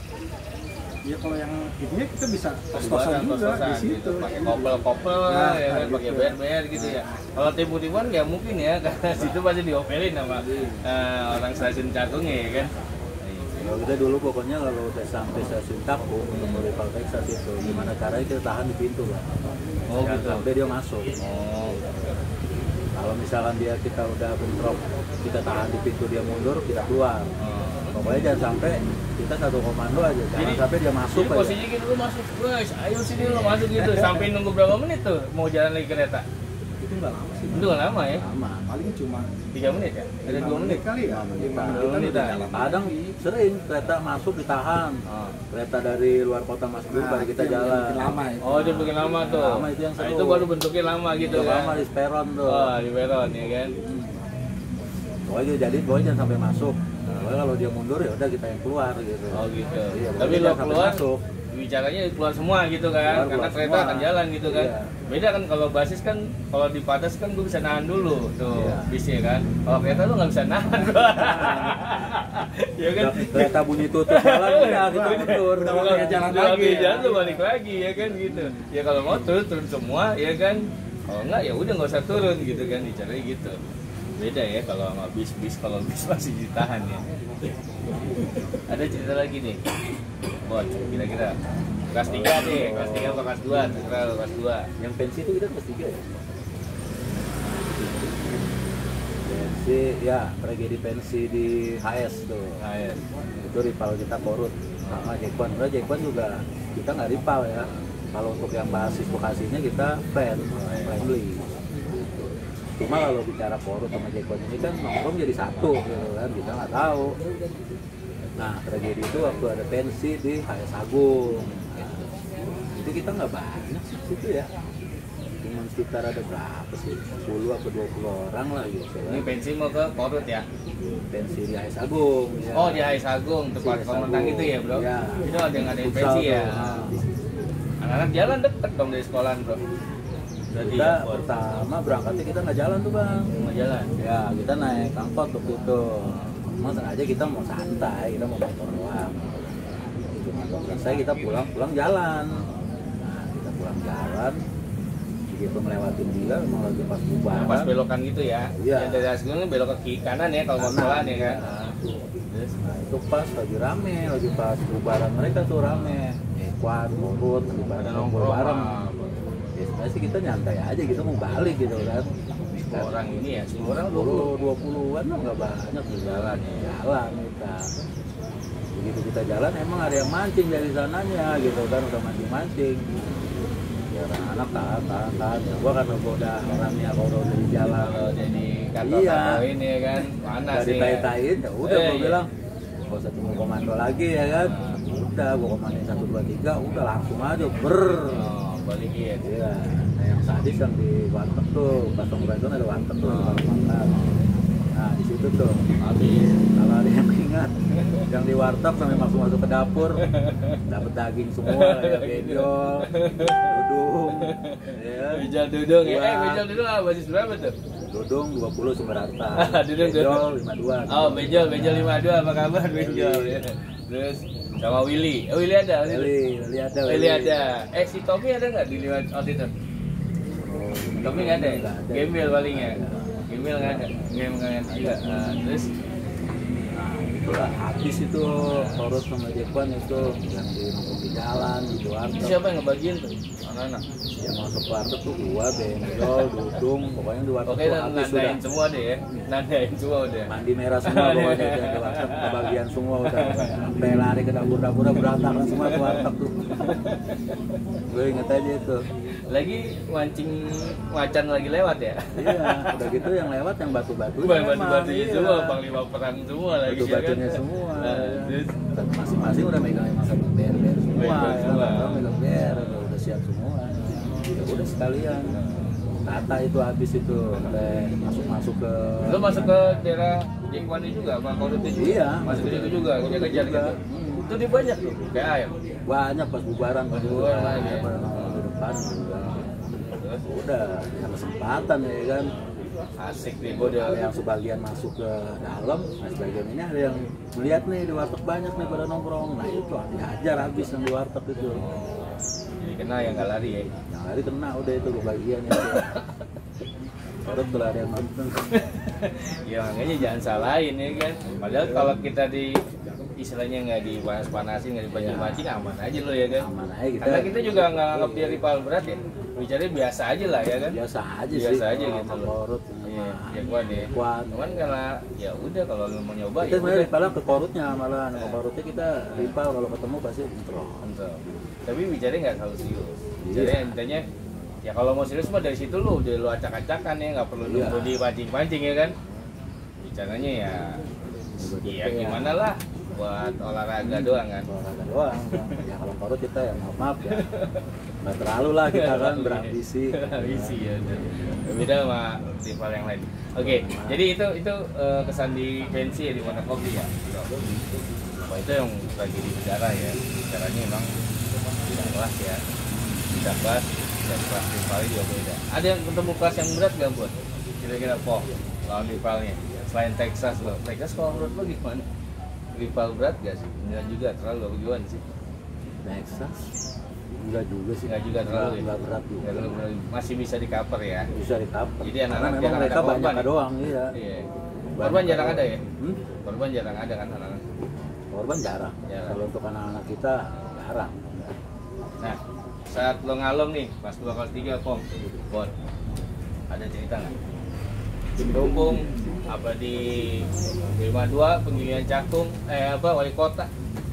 Ya kalau yang itunya kita bisa Adu tos-tosan barang, juga tos-tosan di situ. gitu, pakai kopel-kopel Nah, ya kan, gitu. pakai ber-ber gitu ya. Kalau tipu-tipuan ya mungkin ya karena situ pasti diomelin sama eh, orang stasiun Cakung ya kan. Kalau kita dulu pokoknya kalau udah sampai stasiun Cakung untuk rival Texas itu gimana caranya kita tahan di pintu lah. Oh, Jangan gitu. sampai dia masuk. Oh, Kalau misalkan dia kita udah bentrok, kita tahan di pintu dia mundur, kita keluar. oh. Pokoknya jangan sampai kita satu komando aja, jangan Jadi- sampai dia masuk Jadi aja. posisinya gitu lu masuk, guys, ayo sini lu masuk gitu. Sampai nunggu berapa menit tuh mau jalan lagi kereta? Itu nggak lama sih. Itu nggak lama ya? Lama. Paling cuma Tiga menit ya? Ada lima dua menit? kali ya. Lima Lima menit. menit menit, udah ah. jalan. Kadang sering kereta masuk ditahan. Oh. Kereta dari luar kota masuk dulu Nah, baru kita itu yang jalan. bikin lama itu. Oh, dia bikin lama tuh. Lama itu yang Nah, seru. itu baru bentuknya lama gitu Itu kan? lama di peron tuh. Oh, di peron ya kan? Pokoknya jadi pokoknya jangan sampai masuk. Nah, pokoknya kalau dia mundur ya udah kita yang keluar gitu. Oh gitu. Iya, Tapi pokoknya lo jangan sampai keluar, masuk. bicaranya keluar semua gitu kan? Keluar, Karena keluar kereta semua. akan jalan gitu kan? Iya. Beda kan kalau basis kan, kalau di padas kan gue bisa nahan dulu tuh Iya. bisnya kan? Kalau kereta lu nggak bisa nahan gua. Ya kan? Kereta bunyi tutup jalan udah kita mundur. udah Kalau waktunya jalan udah lagi waktunya ya. jalan tuh balik lagi ya kan gitu. Ya kalau mau turun turun semua ya kan. Kalau enggak ya udah nggak usah turun gitu kan, bicaranya gitu. Beda ya kalau sama bis-bis, kalau bis masih ditahan ya. Ada cerita lagi nih. Bot, kira-kira kelas tiga deh, kelas tiga atau kelas dua, terserah lo, kelas dua. Yang pensi itu kita kelas tiga ya? Pensi, ya tragedi pensi di H S tuh. Nah, ya. Itu rival kita Korut sama Jekwan. Karena Jekwan juga kita nggak rival ya. Kalau untuk yang basis Bekasinya kita friend, friendly. Cuma kalau bicara Korut sama Jekwan ini kan nongkrong jadi satu gitu kan, kita nggak tahu. Nah tragedi itu waktu ada pensi di H S Agung. Gitu. Itu kita nggak banyak sih situ ya. Cuma sekitar ada berapa sih? sepuluh atau dua puluh orang lah gitu. Ini pensi mau ke Korut ya? Pensi di H S Agung. Ya. Oh di H S Agung, tempat Di H S komentar Agung. itu ya bro? Iya. Itu ada yang ngadain Futsal pensi tuh. ya? Nah. Anak-anak jalan deket dong dari sekolahan bro? Berarti Kita ya, Bot? pertama berangkatnya kita nggak jalan tuh bang. Mau jalan? Ya kita naik angkot waktu itu. Emang sengaja kita mau santai, kita mau motor doang. Itu motor selesai kita pulang pulang jalan. Nah kita pulang jalan. Begitu melewatin dia, mau lagi pas Nah, bubaran. pas belokan gitu ya? Iya. Yang dari Asgung belok ke kiri kanan ya kalau mau Kanan. sekolahan ya kan? Nah, Terus? Nah itu pas lagi rame, lagi pas bubaran mereka tuh rame. Ekwan, Korut, lagi pada Ada nongkrong nongkrong bareng. ah. Ya sebenarnya sih kita nyantai aja gitu mau balik gitu kan. sepuluh orang ini ya, sepuluh orang dua puluh. sepuluh dua puluhan lah nggak banyak di jalan ya. Jalan kita. Begitu kita jalan emang ada yang mancing dari sananya gitu kan, udah mancing-mancing. Ya anak tahan, tahan, tahan. Ya, gua karena gua udah orangnya kalau udah di jalan. Kalau jadi kantor Iya. ini ya kan, panas Udah sih. ditai-taiin, ya udah Eh, gua iya. bilang gak usah tunggu komando lagi ya kan. Udah gua komandoin satu dua tiga, udah langsung aja ber. Oh, balikin. Iya, nah yang sadis yang di warteg tuh, pas Tonggo itu ada warteg tuh, Oh. kalau makan. Nah di situ tuh, Habis. kalau ada yang ingat, yang di warteg sampai masuk-masuk ke dapur, dapat daging semua, ya benjol, dudung, ya. Bejol dudung ya. Dua. Eh, bejol dudung apa basis berapa tuh? Dudung dua puluh sumber harta, Dudung, benjol lima puluh dua. Oh, Bejol, Bejol lima puluh dua apa kabar Bejol ya. Terus sama Willy. Oh, Willy ada. Willy, Willy, Willy ada, Willy ada. Eh, si Tommy ada nggak di lewat waktu itu? Tommy nggak ada ya? Nggak ada. Gembel paling ya. Gembel nggak ada. Gembel nggak ada juga. Nah, terus Nah, itulah habis itu Korut sama Jepang itu yang di nongkrong di jalan di itu warteg. siapa yang ngebagiin tuh? Anak-anak. Yang masuk warteg tuh gua, benjol, dudung, pokoknya di warteg Oke, tuh dan habis sudah. nandain semua deh ya. Nandain semua udah. Mandi merah semua pokoknya udah di warteg, kebagian semua udah. Sampai lari ke dapur-dapur udah berantakan semua ke warteg tuh. Gue inget aja itu. Lagi mancing macan lagi lewat ya. Iya, udah gitu yang lewat yang batu-batu. Bukan batu-batunya semua, panglima perang semua lagi ya kan. Batu-batunya semua. Nah, ya. terus Dan masing-masing udah megang emang satu ber-ber semua, Ber-ber ya. semua. Orang megang ber, udah, udah siap semua. Ya udah sekalian. Tata itu habis itu, sampai masuk-masuk ke. Lu masuk ke daerah Jekwani juga, sama Korutnya juga? Iya. Masuk ke situ juga, gue kejar Juga. gitu. Itu dia banyak tuh, kayak ayam. Banyak pas bubaran, pas Bubaran lagi ya. pada nongkrong di depan juga. Terus Udah, ada kesempatan ya kan. asik nih, gue udah Ada yang sebagian masuk ke dalam, nah sebagian ini ada yang melihat nih di warteg banyak nih pada nongkrong. Nah itu dihajar habis yang di warteg itu. jadi kena yang gak lari ya. Yang hari kena udah itu kebagian itu. Korut kalau ada yang nonton. Ya makanya jangan salahin ya kan. Padahal kalau kita di istilahnya nggak dipanas-panasin, nggak dipancing-pancing, aman aja lo ya kan. Aman aja kita. Karena kita juga nggak anggap dia rival berat ya. Bicaranya biasa aja lah ya kan. Biasa aja sih. Biasa aja kalau gitu sama loh. Korut. Iya, ya kuat deh. Kuat. Cuman karena ya udah kalau lu mau nyoba Kita ya sebenarnya udah. malah ke Korutnya malah ke Korutnya kita rival kalau ketemu pasti intro. Untuk. Tapi bicaranya nggak terlalu serius. Iya. Bicaranya intinya ya kalau mau serius mah dari situ lu udah lu acak-acakan ya, nggak perlu Iya. nunggu dipancing-pancing ya kan. Bicaranya ya iya gimana lah buat olahraga doang kan. Olahraga doang. Ya kalau Korut kita ya maaf maaf ya. Nggak terlalu lah kita kan berambisi. Ambisi ya. udah. Beda sama rival yang lain. Oke, jadi itu itu eh, kesan di pensi ya di Monokopi ya. Wah, itu yang lagi di negara ya. Caranya emang tidak kelas ya. Tidak kelas dan kelas rivalnya juga beda. Ada yang ketemu kelas yang berat nggak buat? Kira-kira po lawan rivalnya. Selain Texas loh. Texas kalau menurut lo gimana? Rival berat gak sih? Enggak juga terlalu apa gimana sih? Texas enggak juga sih. Enggak juga terlalu ya? Enggak berat juga. Nggak terlalu berat. Masih bisa di cover ya. Bisa ditapet. Jadi Karena anak-anak memang jarang mereka ada banyak korban ya? doang iya. Iya. Banyak Korban jarang doang. ada ya? Hmm? Korban jarang ada kan anak-anak. Korban jarang. Jarang. Kalau untuk anak-anak kita jarang. Nah, saat lo ngalong nih, pas dua kelas tiga Pong, Bon, ada cerita nggak? Dukung apa di lima dua pemilihan Cakung, eh apa wali kota?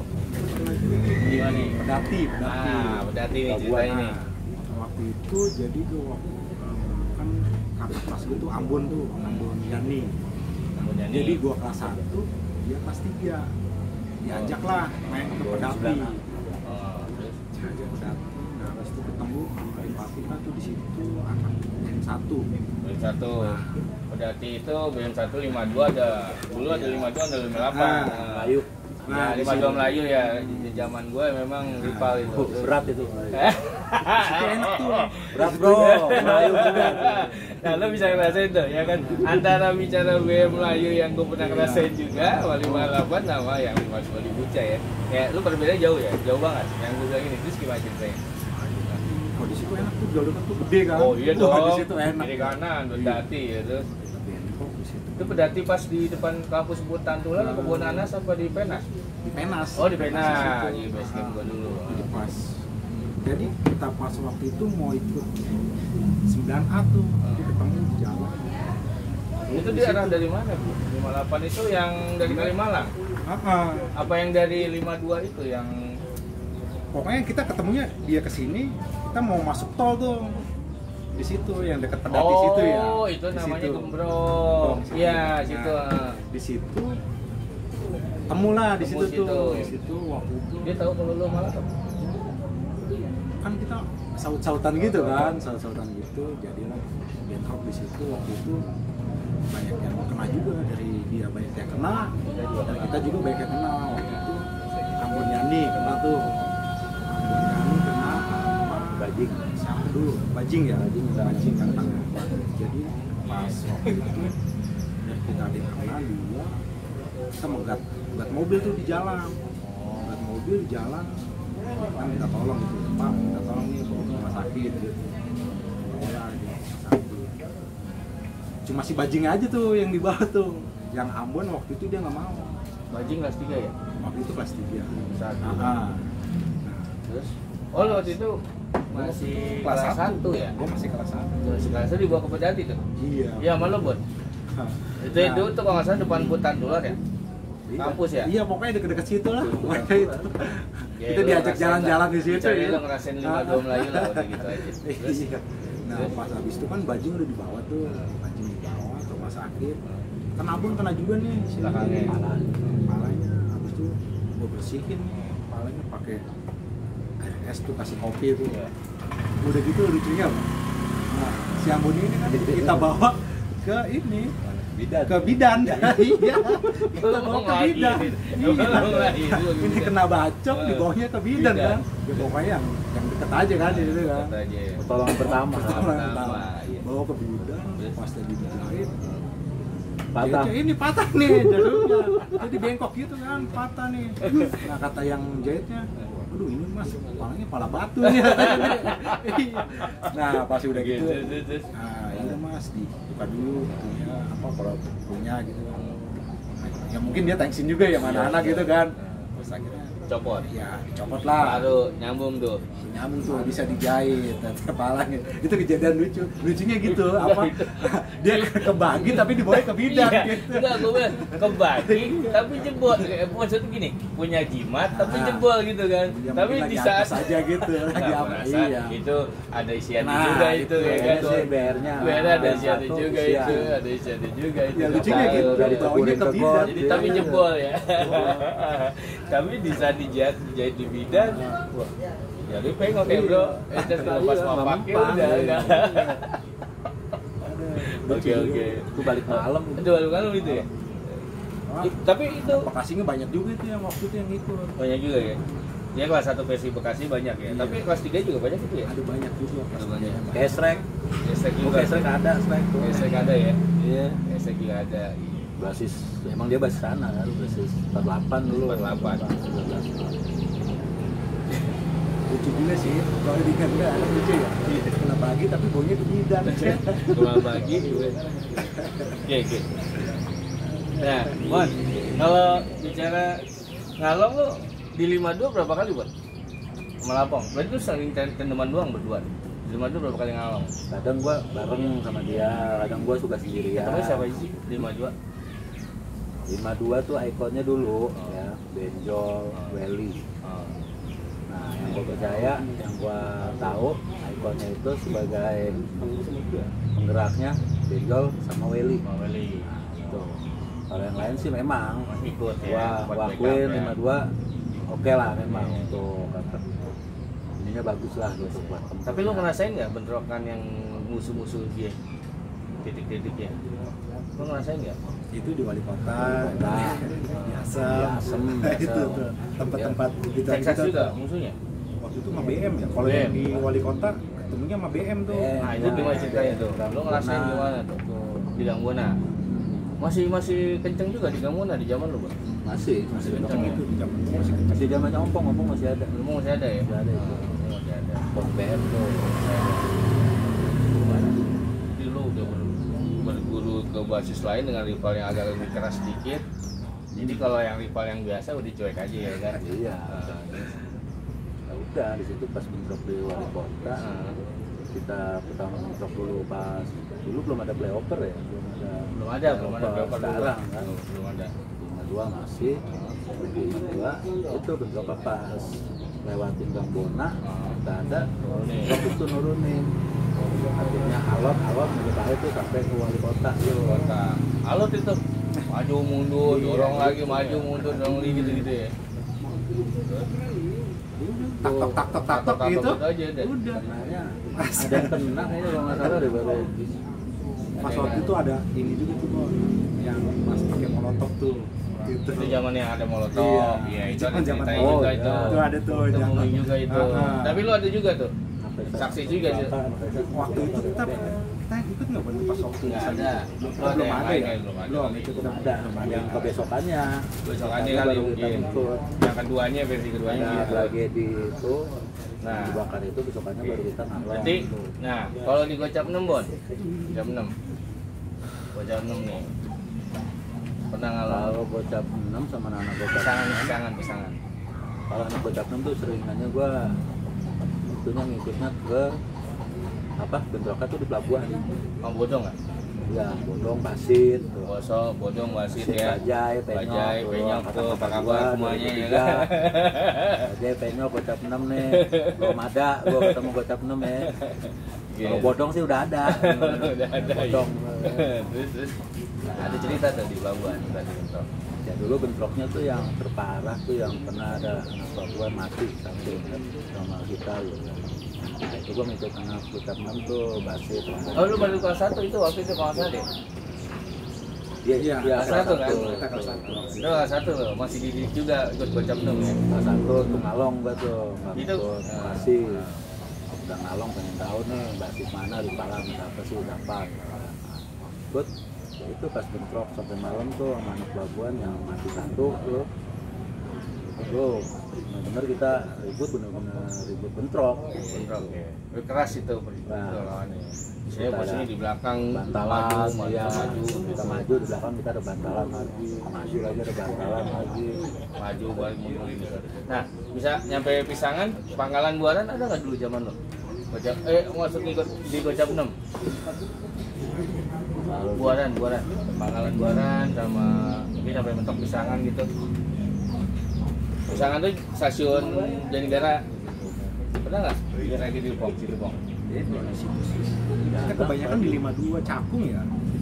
Gimana nih? Pedati, pedati. Ah, berarti nih Labuan, ceritanya nih. Nah, waktu itu jadi tuh waktu um, kan kakak kelas gue tuh Ambon tuh, Ambon Yani. Namanya nih. Jadi gua kelas satu, dia kelas tiga. Diajak lah main ke Pedati. Oh, terus Diajak ke Pedati. Nah, habis itu ketemu sama rival kita tuh di situ anak yang satu. B M satu. Pedati itu B M satu lima dua ada, dulu ada lima dua ada lima delapan. Nah, Melayu. Nah, di lima dua situ. Melayu ya di zaman gue memang rival itu. Oh, berat itu. Eh? Berat bro. Melayu berat. Nah, lo bisa ngerasain tuh, ya kan? Antara bicara B M Melayu yang gue pernah ngerasain juga, lima delapan sama yang lima dua di Buca ya. Ya, lu perbedaannya jauh ya? Jauh banget. Yang gue bilang ini, terus gimana ceritanya? Oh, di situ enak tuh, jalur kan tuh gede kan. Oh iya Wah, dong, di situ enak. kiri kanan, Pedati ya terus. Bengkok di situ. Itu Pedati pas di depan kampus Butantulan, di Kebun Nanas apa di Penas? Di Penas. Oh di Penas, situ. di base camp gue dulu. Jadi pas Jadi kita pas waktu itu mau ikut sembilan A tuh, jadi ketemu di jalan. Itu dia arah dari mana Bu? lima delapan itu yang dari Kalimalang? Ah, Apa yang dari lima dua itu yang pokoknya kita ketemunya dia kesini, kita mau masuk tol tuh di situ yang dekat Pedati oh, situ ya. Oh, itu Di namanya situ. Gembrong. Iya, Nah, situ. ah. Di situ temulah di Temu situ situ. tuh. Di situ waktu itu Dia tahu kalau lu malah kan kita saut-sautan gitu kan, saut-sautan gitu. Jadilah bentrok di situ waktu itu banyak yang kena juga dari dia banyak yang kena dan kita juga banyak yang kena waktu itu. Ambon Yani kena tuh. Ambon Yani kena sama Bajing. siapa dulu? Bajing ya, Bajing, Bajing kan tangan. Jadi pas waktu itu dan kita ada yang kena dia, kita megat, megat mobil tuh di jalan, megat mobil di jalan, kan minta tolong gitu, Pak, minta tolong nih bawa ke rumah sakit gitu. Bawa di rumah sakit. Cuma si Bajing aja tuh yang dibawa tuh, yang Ambon waktu itu dia nggak mau. Bajing kelas tiga ya? Waktu itu kelas tiga. Satu. Nah, Terus oh lu waktu itu masih kelas satu ya? Gue masih kelas satu. Masih kelas satu dibawa ke Pedati tuh? Iya. Iya, malu Bun. Itu itu tuh kalau nggak salah depan Butan Dolar ya? Iya. Kampus ya? Iya, pokoknya deket-deket situ lah. Pokoknya itu. Ya, Kita lu diajak ngerasain jalan-jalan lah. di situ Cari ya. lu ngerasain lima dua Melayu lah udah gitu aja. Terus Iya. Nah, pas habis itu kan Bajing udah dibawa tuh. Bajing dibawa ke rumah sakit. Kan Abun kena juga nih di sini. Belakangnya. Kepalanya. Habis itu gue bersihin nih kepalanya pakai air es tuh, kasih kopi tuh. ya. Udah gitu lucunya apa? Nah, si Ambon ini kan kita bawa ke ini Bidan. ke bidan. Iya. Kita bawa ke lagi. bidan. Belum lagi. Ini kena bacok dibawanya ke bidan Bidan. kan. Ya pokoknya yang yang deket aja kan di situ kan. Kata aja ya. Pertolongan pertama. Orang Pertama, tahu. iya. Bawa ke bidan, pas lagi dijahit. Patah. Jahitnya ini patah nih jadulnya. Jadi bengkok gitu kan, patah nih. Nah kata yang jahitnya, aduh ini mas, kepalanya kepala batu nih. Nah pas udah gitu, Terus, terus, terus. nah ini mas dibuka dulu punya apa kalau punya gitu kan. Ya mungkin dia tensin juga ya mana anak gitu kan. Terus akhirnya Copot. ya dicopot lah. Baru nyambung tuh. Nyambung tuh bisa dijahit dan kepalanya. Itu kejadian lucu. Lucunya gitu apa? Dia kebagi tapi dibawa ke bidan Iya, gitu. enggak gue bilang kebagi tapi jebol. Eh, maksudnya gini, punya jimat tapi Ah. jebol gitu kan. Ya, tapi mungkin di lagi saat apes aja gitu, lagi Nggak apa? merasa Iya. itu ada isiannya Nah, juga itu itu ya ya kan. sih, B R-nya. B R ada isiannya Satu, juga isian. itu, ada isiannya juga itu. Ya lucunya Tahu, gitu, dari bawanya kuring ke ke bidan. got. Jadi Iya, tapi iya. jebol ya. Tapi di saat dijahit, dijahit di bidan, wah, ya lu pengok ya bro. Eh, terus kalau pas Iya, mau nggak pakai mempan, udah iya. enggak. Oke oke. Itu balik malam. Itu baru kan itu ya. Wah, I- Tapi itu Bekasinya banyak juga itu yang waktu itu yang ikut. banyak juga ya. Dia kelas satu versi Bekasi banyak ya. Iya. Tapi kelas tiga juga banyak itu ya. Ada banyak juga. Ada banyak. Kesrek. Gesek Oh, juga. kesrek ada, Srek tuh. Gesek ada ya. Iya. Gesek juga ada. Basis, emang dia basis sana kan, basis empat puluh delapan dulu. empat puluh delapan. tiga belas. Lucu juga sih. Kalau diingat nggak ada lucu ya. Kena bagi tapi baunya ke bidan. Cuma bagi juga. Oke oke. Nah, Mon, kalau bicara ngalong lu di lima dua berapa kali, Bon? Melapong. Berarti lu saling tendeman doang berdua. Di lima dua berapa kali ngalong? Kadang gua bareng sama dia, kadang gua suka sendirian. Ketemu siapa sih? lima dua. lima dua tuh ikonnya dulu Oh. ya, benjol, Oh. Welly. Oh. Nah, yang gua percaya, yang gua tahu ikonnya itu sebagai penggeraknya benjol sama Welly. Mau beli. Nah, itu. Kalau yang lain sih memang Ikut gua ya. gua buat akuin backup ya. lima dua oke lah memang Iya. untuk kata ininya bagus lah gitu buat tempur. Tapi lu ngerasain nggak bentrokan yang musuh-musuh dia? Titik-titiknya. Lu ngerasain nggak? Itu di wali kota, Nah, di Asem, di Asem, itu Asem. tuh tempat-tempat gitu. Texas gitu. juga musuhnya? Waktu itu sama B M ya. Kalau B M. yang di wali kota ketemunya sama B M tuh. B M. Nah itu Nah, gimana ceritanya tuh? Gang Lu ngerasain Buana. gimana tuh? Di Gang Buana. Masih masih kenceng juga di Gang Buana di zaman lu, Bang? masih Masih masih kenceng kenceng itu di zaman itu masih kenceng. masih zamannya ompong ompong masih ada Lu masih ada ya? masih ada itu Oh, masih ada. ompong B M tuh. Jadi lu udah ber- berguru ke basis lain dengan rival yang agak lebih keras sedikit. Jadi kalau yang rival yang biasa udah cuek aja ya kan? Iya. Nah, Ya juga di situ pas bentrok di wali kota. Nah. Kita pertama bentrok dulu pas dulu belum ada playover ya, belum ada Belum ada, belum ada playover dulu. sekarang kan. Belum, belum ada. lima dua masih lima dua itu bentrok pas lewatin Gang Bona, kita ada Nurunin. waktu itu nurunin. Akhirnya alot-alot menyebar itu sampai ke wali kota. Kota. Alot itu maju mundur, dorong lagi, maju mundur, dorong lagi gitu-gitu ya. tak tok tak tok tak tok gitu aja deh. udah. Sebenarnya ada yang kena kayaknya kalau nggak salah deh baru. Pas waktu itu ada ini juga tuh Bon, yang mas pakai molotov tuh gitu. Itu zaman yang ada molotov. Iya. Iya, itu Zaman- ada zaman cerita oh, juga iya. itu. Itu ada tuh, Itu zaman- movie juga itu. Ah, ah. Tapi lu ada juga tuh. Sampai Saksi juga sih. Waktu itu kita kita ikut nggak Bon pas waktu Nggak di sana? ada. belum Lu ada belum yang ada lain ya kali, belum ada belum kali. itu belum ada yang kebesokannya. Besokannya Karena kali baru kita mungkin. ikut. Yang keduanya versi keduanya Nah, gitu. tragedi itu Nah. dibakar itu besokannya baru kita ngalong. Berarti, nah kalau di Gocap enam Bon, jam enam, Gocap enam nih, pernah ngalah Kalau gocap enam sama anak gocap pesangan, enam, pesangan, pesangan. kalau anak gocap enam tuh seringannya gua itunya ngikutnya ke apa bentroknya tuh di pelabuhan. Mau bodong nggak? Ya, bodong, pasir, tuh. Boso, bodong, wasit ya. Bajai, penyok, Bajai, tuh, penyok angkatan tuh, apa dua, kabar semuanya ya dua ribu tiga. kan? Bajai, penyok, gocap enam nih. Belum ada, gua ketemu gocap enam ya. Kalau bodong sih udah ada. Udah ada. Bodong. Terus, terus. Nah, ada cerita tuh di pelabuhan tadi bentrok. Ya dulu bentroknya tuh yang terparah tuh yang pernah ada anak pelabuhan mati satu kan, sama kita gitu. Nah, itu gua ngikut anak gocap enam tuh basit. Oh lu baru kelas satu itu waktu itu kelas satu deh. Iya, Iya, iya, kelas satu kan? Kita kelas satu. Itu kelas satu loh, masih dididik juga ikut Gocap enam ya. Kelas satu tuh ngalong gua tuh, nggak Itu? ikut masih. Udah ngalong pengen tahu nih basis mana di Palang apa sih dapat. Nah, ikut itu pas bentrok sampai malam tuh sama anak pelabuhan yang mati satu tuh. Bro, bener-bener kita ribut bener-bener ribut bentrok. Bentrok ya. Lebih keras itu Nah. lawannya. Saya Kita posisinya ada di belakang bantalan, maju, ya, maju, kita maju di belakang kita ada bantalan lagi, maju lagi ada bantalan lagi. maju balik mundur ini. Nah, bisa nyampe Pisangan, Pangkalan Buaran ada nggak dulu zaman lo? Gocap, eh masuk ikut di Gocap enam. Lalu Buaran, Buaran, Pangkalan Buaran sama mungkin sampai mentok Pisangan gitu. Pisangan tuh stasiun Jatinegara. Pernah nggak? Lagi di Pong, di Pong. Kita kebanyakan di lima dua Cakung ya.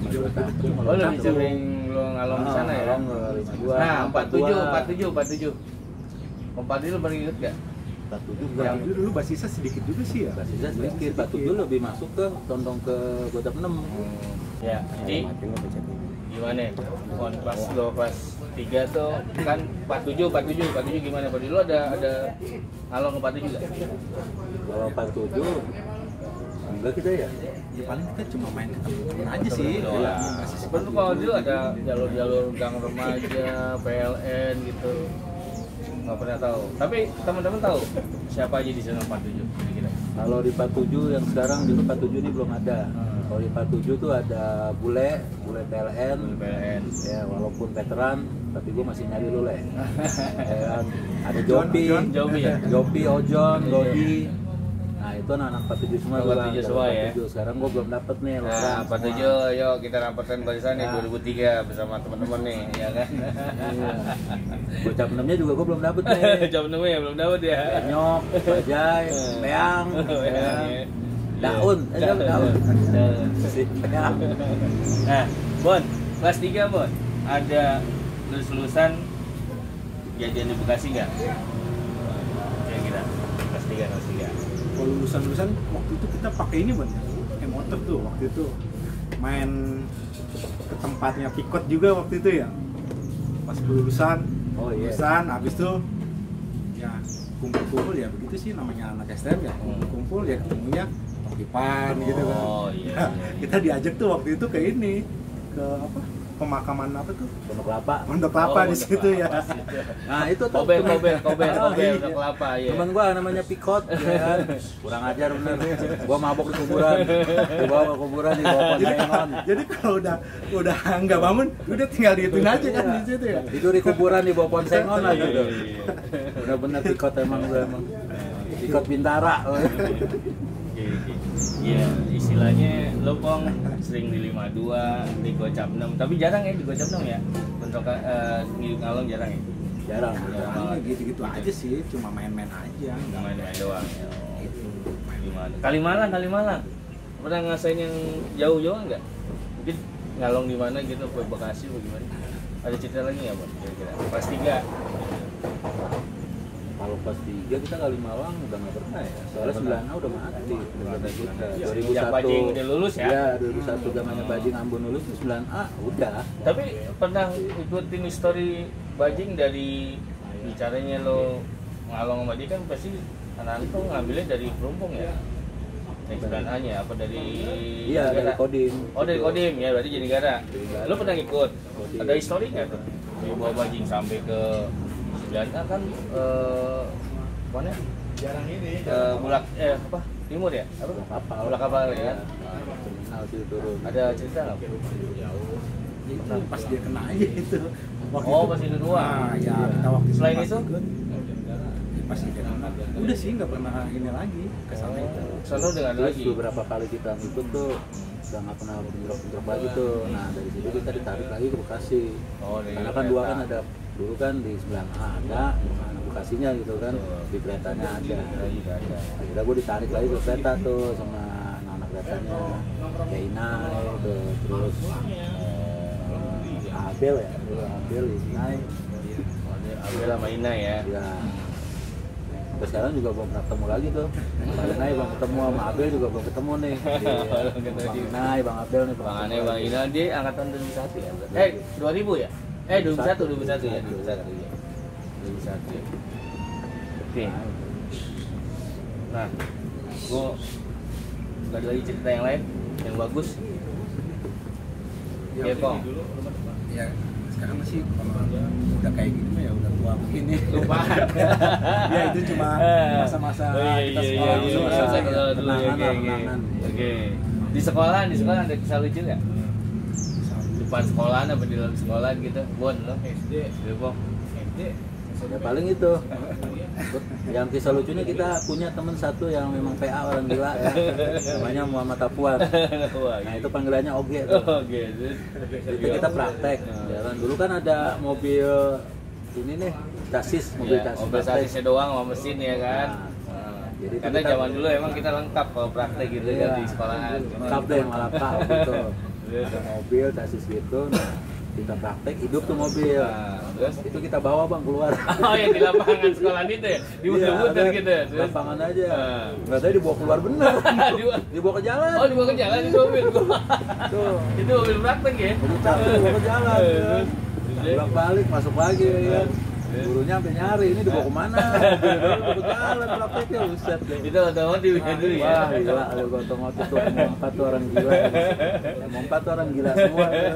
Oh, lu lebih sering lo ngalong di sana ya? Ngalong ke lima dua. Nah, empat tujuh, empat tujuh, empat tujuh. empat tujuh lo pernah ikut nggak? empat tujuh Yang dulu dulu basisnya sedikit juga sih ya. basisnya sedikit, empat tujuh lebih masuk ke tondong ke gocap enam. Ya, jadi gimana? Kon pas lo pas tiga tuh kan empat tujuh, empat tujuh, empat tujuh gimana? Pada dulu ada ada ngalong empat tujuh nggak? Kalau empat tujuh enggak kita ya. Ya paling kita cuma main ketemu temen aja sih. Iya. Sebenarnya kalau dulu ada jalur-jalur gang remaja, P L N gitu. Nggak pernah tahu. Tapi teman-teman tahu siapa aja di sana empat tujuh kira-kira. Kalau di empat tujuh yang sekarang dulu empat tujuh ini belum ada. Hmm. Kalau di empat tujuh tuh ada bule, bule P L N. P L N. Ya walaupun veteran, tapi gue masih nyari dulu ya. Ya kan? Ada John, Jopi, John. Jopi ya? Jopi, Ojon, Iya. Lodi. Nah itu anak-anak empat tujuh semua. empat tujuh Bang. semua empat ya? tujuh. Sekarang gue belum dapet nih. Nah, lorong empat semua. tujuh, yuk kita rapatkan barisan nih Nah. dua ribu tiga bersama teman-teman nih, ya kan? Iya. Gocap enamnya juga gue belum dapet nih. Jam enam ya belum dapat ya. Penyok, bajai, peang, ya. Daun, eh, daun, daun. Daun. Si peang. Nah, Bon, kelas tiga Bon, ada lulus-lulusan kejadian di Bekasi nggak? Kira-kira kelas tiga, kelas tiga. Kalau lulusan-lulusan waktu itu kita pakai ini Bon, pakai motor tuh waktu itu main ke tempatnya Pikot juga waktu itu ya. Pas lulusan, Oh, iya. lulusan habis itu ya kumpul-kumpul ya begitu sih namanya anak S T M ya, kumpul-kumpul ya ketemunya Pipan gitu kan. Oh iya. Nah, iya. kita diajak tuh waktu itu ke ini ke apa pemakaman apa tuh Pondok kelapa. Pondok Kelapa Oh, di Pondok itu ya. Kelapa, situ. Nah itu tuh Kober, temen- kober, kober, Oh, kober, iya. udah kelapa ya. Temen gua namanya Pikot, ya kan? Kurang ajar bener. Gua mabok di kuburan, dibawa ke kuburan di bawah pohon Jadi, sengon. jadi kalau udah udah nggak bangun, udah tinggal dihitung aja kan di situ ya. Tidur di kuburan di bawah pohon sengon lah gitu. Iya. Bener-bener Pikot emang gua emang. ikut Bintara. Iya, istilahnya lo Pong sering di lima dua, di gocap enam, tapi jarang ya di gocap enam ya. Bentrok uh, ngiluk ngalong jarang ya. Jarang. Jarang Nah, banget. gitu-gitu aja sih, cuma main-main aja. Cuma main-main doang. Ya. Itu. Gimana? Kalimalang, Kalimalang. Pernah ngerasain yang jauh-jauh enggak? Mungkin ngalong di mana gitu, ke Bekasi atau gimana? Ada cerita lagi nggak, Bang? Kira-kira. Kelas tiga. Kalau pas tiga kita Kalimalang udah nggak pernah ya. Soalnya sembilan A udah mati. Udah mati kita. dua ribu Sejak satu Bajing udah lulus ya? Iya, dua ribu satu zamannya Bajing Ambon lulus sembilan A udah. Tapi pernah ikutin history Bajing dari bicaranya lo ngalong sama dia kan pasti anak-anak tuh ngambilnya dari Perumpung ya? Yang sembilan A-nya apa dari Iya, dari negara? Kodim. Oh dari Kodim ya, berarti jadi negara. Jatinegara. Lo pernah ikut? Kodim. Ada histori nggak tuh? Di bawah Bajing sampai ke sembilan A kan eh mana? Jarang ini. Eh, bulak eh apa? Timur ya? Apa? Bulak Kapal. Bulak Kapal ya kan? Terminal sih turun. Ada cerita nggak? Itu pas dia kena aja itu. Waktu Oh, itu. pas itu doang. Nah, ya kita waktu Selain pas itu? ikut, ya pas dia kena. Udah sih nggak pernah ini lagi ke sana itu. Sono dengan Terus lagi. beberapa kali kita ngikut tuh udah nggak pernah bentrok-bentrok lagi tuh. Nah dari situ kita ditarik lagi ke Bekasi. Oh, dari Karena kan dua kereta. kan ada dulu kan di sembilan A ada, mana Bekasinya gitu kan, di keretanya ada. Lagi nggak ada. Akhirnya gue ditarik lagi ke kereta tuh sama anak-anak keretanya, kayak Inai tuh, terus eh, Abel ya, dulu Abel, Inai, Abel sama Ina ya. ya. Terus sekarang juga belum pernah ketemu lagi tuh. Bang Inai belum ketemu, sama Abel juga belum ketemu nih. Di, Bang Inai, Bang Abel nih. Bang Ane, Bang Ina dia angkatan dua ribu satu ya? Eh, dua ribu ya? Eh, dua ribu satu, dua ribu satu ya? dua ribu satu ya. dua ribu satu ya. Oke. Nah, gua nggak ada lagi cerita yang lain yang bagus. Ya, Oke, Pong. Ya sekarang sih kalau udah kayak gini mah ya udah tua begini. Lupa. Ya itu cuma masa-masa Oh, iya, kita iya, sekolah iya, dulu, iya, masa iya, iya, dulu, kenangan oke, lah, oke. kenangan. Oke. Di sekolah, di sekolah ada kisah lucu nggak? Depan sekolahan apa di dalam sekolah gitu? Bon, lo? S D. Iya, Pong. S D. Ya paling itu. Yang kisah lucunya kita punya teman satu yang memang P A orang gila ya. Namanya Muhammad Apuan. Wah, Nah itu panggilannya Oge tuh. Oke. Itu kita praktek. Jalan dulu kan ada mobil ini nih, chassis, mobil Iya, chassis. mobil praktek. sasisnya doang sama mesin ya kan. Nah, Nah, jadi itu karena kita- zaman dulu emang kita lengkap kalau praktek gitu Iya, kan di sekolahan. lengkap deh yang lengkap gitu. Ada mobil chassis gitu. Nah, kita praktek hidup tuh mobil. Nah, terus Itu kita bawa bang keluar. oh yang di lapangan sekolahan itu ya, dimuter-muter Iya, gitu. Terus lapangan aja. Nah. Nggak tahu dibawa keluar bener. Dibawa- Dibawa ke jalan. oh dibawa ke jalan itu mobil. Tuh. Itu mobil praktek ya. Mobil praktek dibawa ke jalan. Eh, Ya. terus? Bolak balik masuk lagi ya. Gurunya sampai nyari ini dibawa kemana? Dibawa ke jalan prakteknya buset deh. Itu otomotif ya dulu ya. Wah gila, ada gotong otot tuh mau empat tuh orang gila. Yang mau empat tuh orang gila semua. Ya.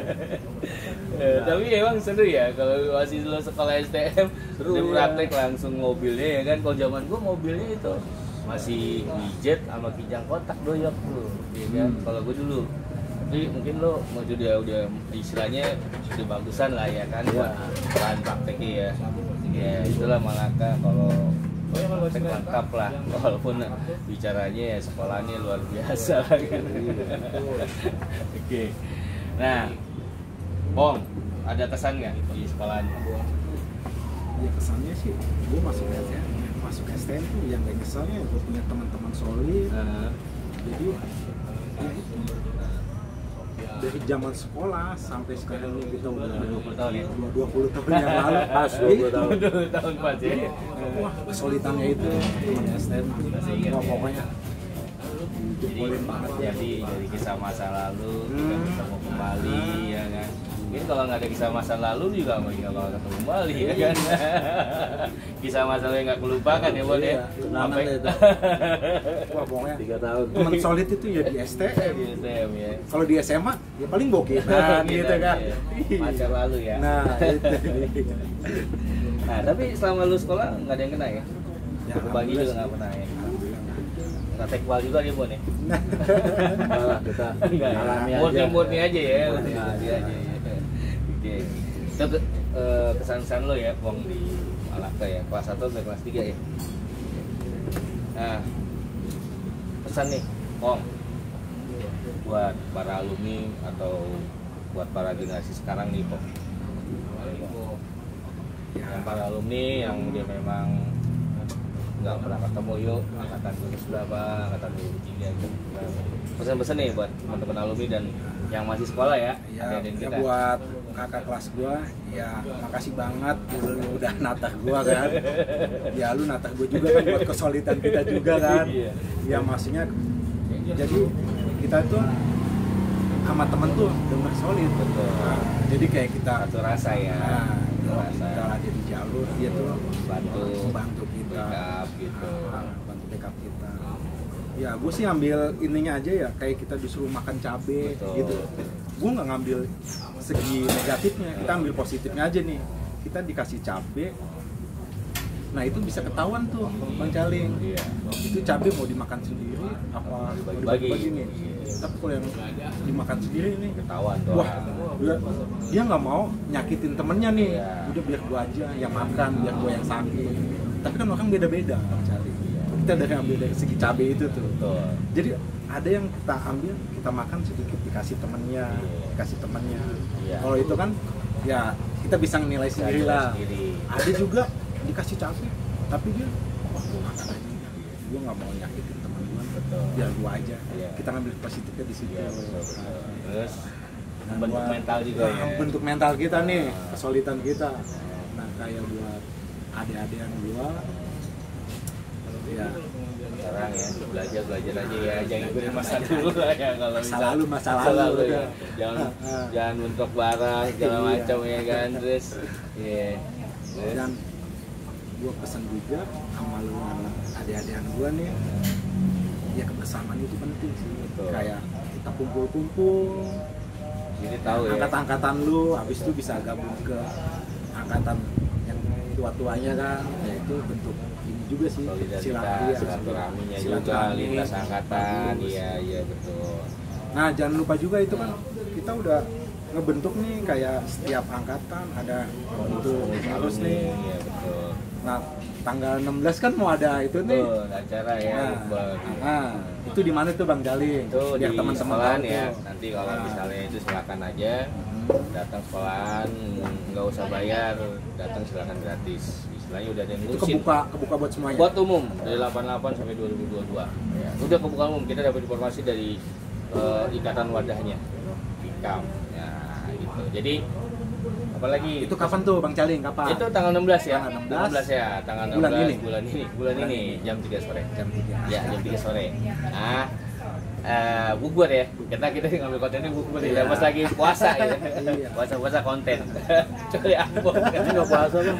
Eh, tapi emang seru ya kalau masih lo sekolah S T M Seru, di ya. praktek langsung mobilnya ya kan. Kalau zaman gua mobilnya itu masih widget sama kijang kotak doyok tuh ya kan. Hmm. Kalau gua dulu tapi mungkin lo mau udah udah istilahnya udah bagusan lah ya kan buat bahan prakteknya ya. Ya itulah Malaka kalau praktek lengkap lah walaupun bicaranya ya sekolahnya luar biasa kan. Oke. Nah, Bong, ada kesan nggak di sekolahan? Ya kesannya sih gue masuk S T M masuk S T M tuh yang gak kesannya gue punya teman-teman solid. Nah, Jadi ya itu dari zaman sekolah sampai sekarang ini kita udah dua puluh tahun ya? dua puluh tahun yang lalu Pas dua puluh tahun. dua tahun pas ya. wah kesulitannya itu teman S T M Masih ingat wah, ya? pokoknya Jadi, dijebolin banget ya. jadi dari kisah masa lalu kita Hmm. ketemu kembali ya kan. Mungkin kalau nggak ada kisah masa lalu juga mungkin nggak bakal ketemu kembali ya kan. Kisah masa lalu yang nggak kelupakan ya Bon ya. Iya, kenangan Sampai deh itu. Wah pokoknya Tiga tahun. teman solid itu ya di S T M. di S T M ya. Kalau di S M A ya paling boketan gitu kan. ya. Masa lalu ya. Nah itu. Nah, tapi selama lu sekolah nggak ada yang kena ya? Ya, Berbagi juga nggak pernah ya? Alhamdulillah. Nggak tekbal juga dia Bon ya? Malah kita alami aja. Murni-murni aja ya, Murni murni-murni aja. aja ya. Oke. Itu ke- eh, kesan-kesan lo ya, Bong di Malaka ya, kelas satu sampai kelas tiga ya? Nah, pesan nih, Kong, buat para alumni atau buat para generasi sekarang nih, Kong. Yang para alumni yang dia memang nggak pernah ketemu, yuk angkatan dua ribu berapa, angkatan dua ribu tiga gitu. Pesan-pesan nih buat teman-teman alumni dan yang masih sekolah ya, Ya, adik-adik ya kita. buat kakak kelas gua, ya makasih banget lu udah natah gua kan. Ya lu natah gua juga kan buat kesulitan kita juga kan. Iya. Ya maksudnya jadi kita tuh sama temen tuh bener solid. Betul. Nah, jadi kayak kita Satu rasa ya. nah, Satu kalau rasa. kita ada di jalur dia tuh Bantu, bantu kita, backup gitu. nah, bantu backup kita. Ya gue sih ambil ininya aja ya, kayak kita disuruh makan cabe Betul. gitu. Gue nggak ngambil segi negatifnya, kita ambil positifnya aja nih. Kita dikasih cabe, nah itu bisa ketahuan tuh Bang Caling. Iya. Itu cabe mau dimakan sendiri apa mau Dibagi-bagi. dibagi nih. Iya. Tapi kalau yang dimakan sendiri nih, Ketahuan tuh. wah dia dia nggak mau nyakitin temennya nih. Iya. Udah biar gua aja yang makan, biar gua yang sakit. Tapi kan orang beda-beda Bang Caling. Kita dari ambil dari segi cabe itu tuh. Betul. Jadi ada yang kita ambil, kita makan sedikit dikasih temennya, Iya. dikasih temennya. Iya. Kalau itu kan ya kita bisa nilai sendiri nilai lah. sendiri. Ada juga dikasih cabai, tapi dia wah gua makan aja. Gua nggak mau nyakitin temen gua, Betul. biar gua aja. Iya. Kita ngambil positifnya di situ. Iya, betul, betul. Terus Nah, bentuk buat- mental juga nah, ya. bentuk mental kita nih, Nah. kesulitan kita. Nah kayak buat adik-adik yang gua, ya Sekarang ya belajar belajar aja ya, jangan ikutin masa dulu lah ya kalau Masa bisa. lalu, masa lalu, ya. udah. Jangan Ah. jangan bentrok barang segala Iya. macam ya kan, terus iya. Terus dan gua pesan juga sama lu anak adik-adikan gua nih, ya kebersamaan itu penting sih. Betul. Kayak kita kumpul-kumpul, jadi tahu ya. angkat-angkatan lu, habis itu bisa gabung ke angkatan yang tua-tuanya kan, ya itu bentuk ini juga sih, Solidaritas, silaturahmi, silaturahminya juga, silaturahmi, lintas angkatan, bagus. iya iya betul. Nah jangan lupa juga itu kan kita udah ngebentuk nih kayak setiap angkatan ada untuk harus nih. Iya betul. Nah tanggal enam belas kan mau ada itu nih. Betul, acara ya. Nah, buat- nah, itu di mana tuh Bang Jaling? itu Biar di teman-teman sekolahan tahu ya. tuh. Nanti kalau Nah. misalnya itu silakan aja datang sekolahan, nggak usah bayar, datang silakan gratis. Istilahnya udah ada yang Itu ngurusin. kebuka kebuka buat semuanya. Buat umum dari delapan puluh delapan sampai dua ribu dua puluh dua. Ya, udah kebuka umum. Kita dapat informasi dari eh, ikatan wadahnya, Ikam. Ya, gitu. Jadi apalagi Itu kapan tuh Bang Jaling? Kapan? itu tanggal enam belas ya. Tanggal enam belas. enam belas ya, tanggal enam belas Bulan ini? bulan ini. Bulan Bulan ini ini. jam tiga sore. jam tiga. Ya, jam tiga sore. Nah, eh bukber ya. Kita kita ngambil kontennya bukber ya. Iya. Pas lagi puasa ya. Iya. Puasa-puasa konten. Coba Ambon. Ini nggak puasa Bang.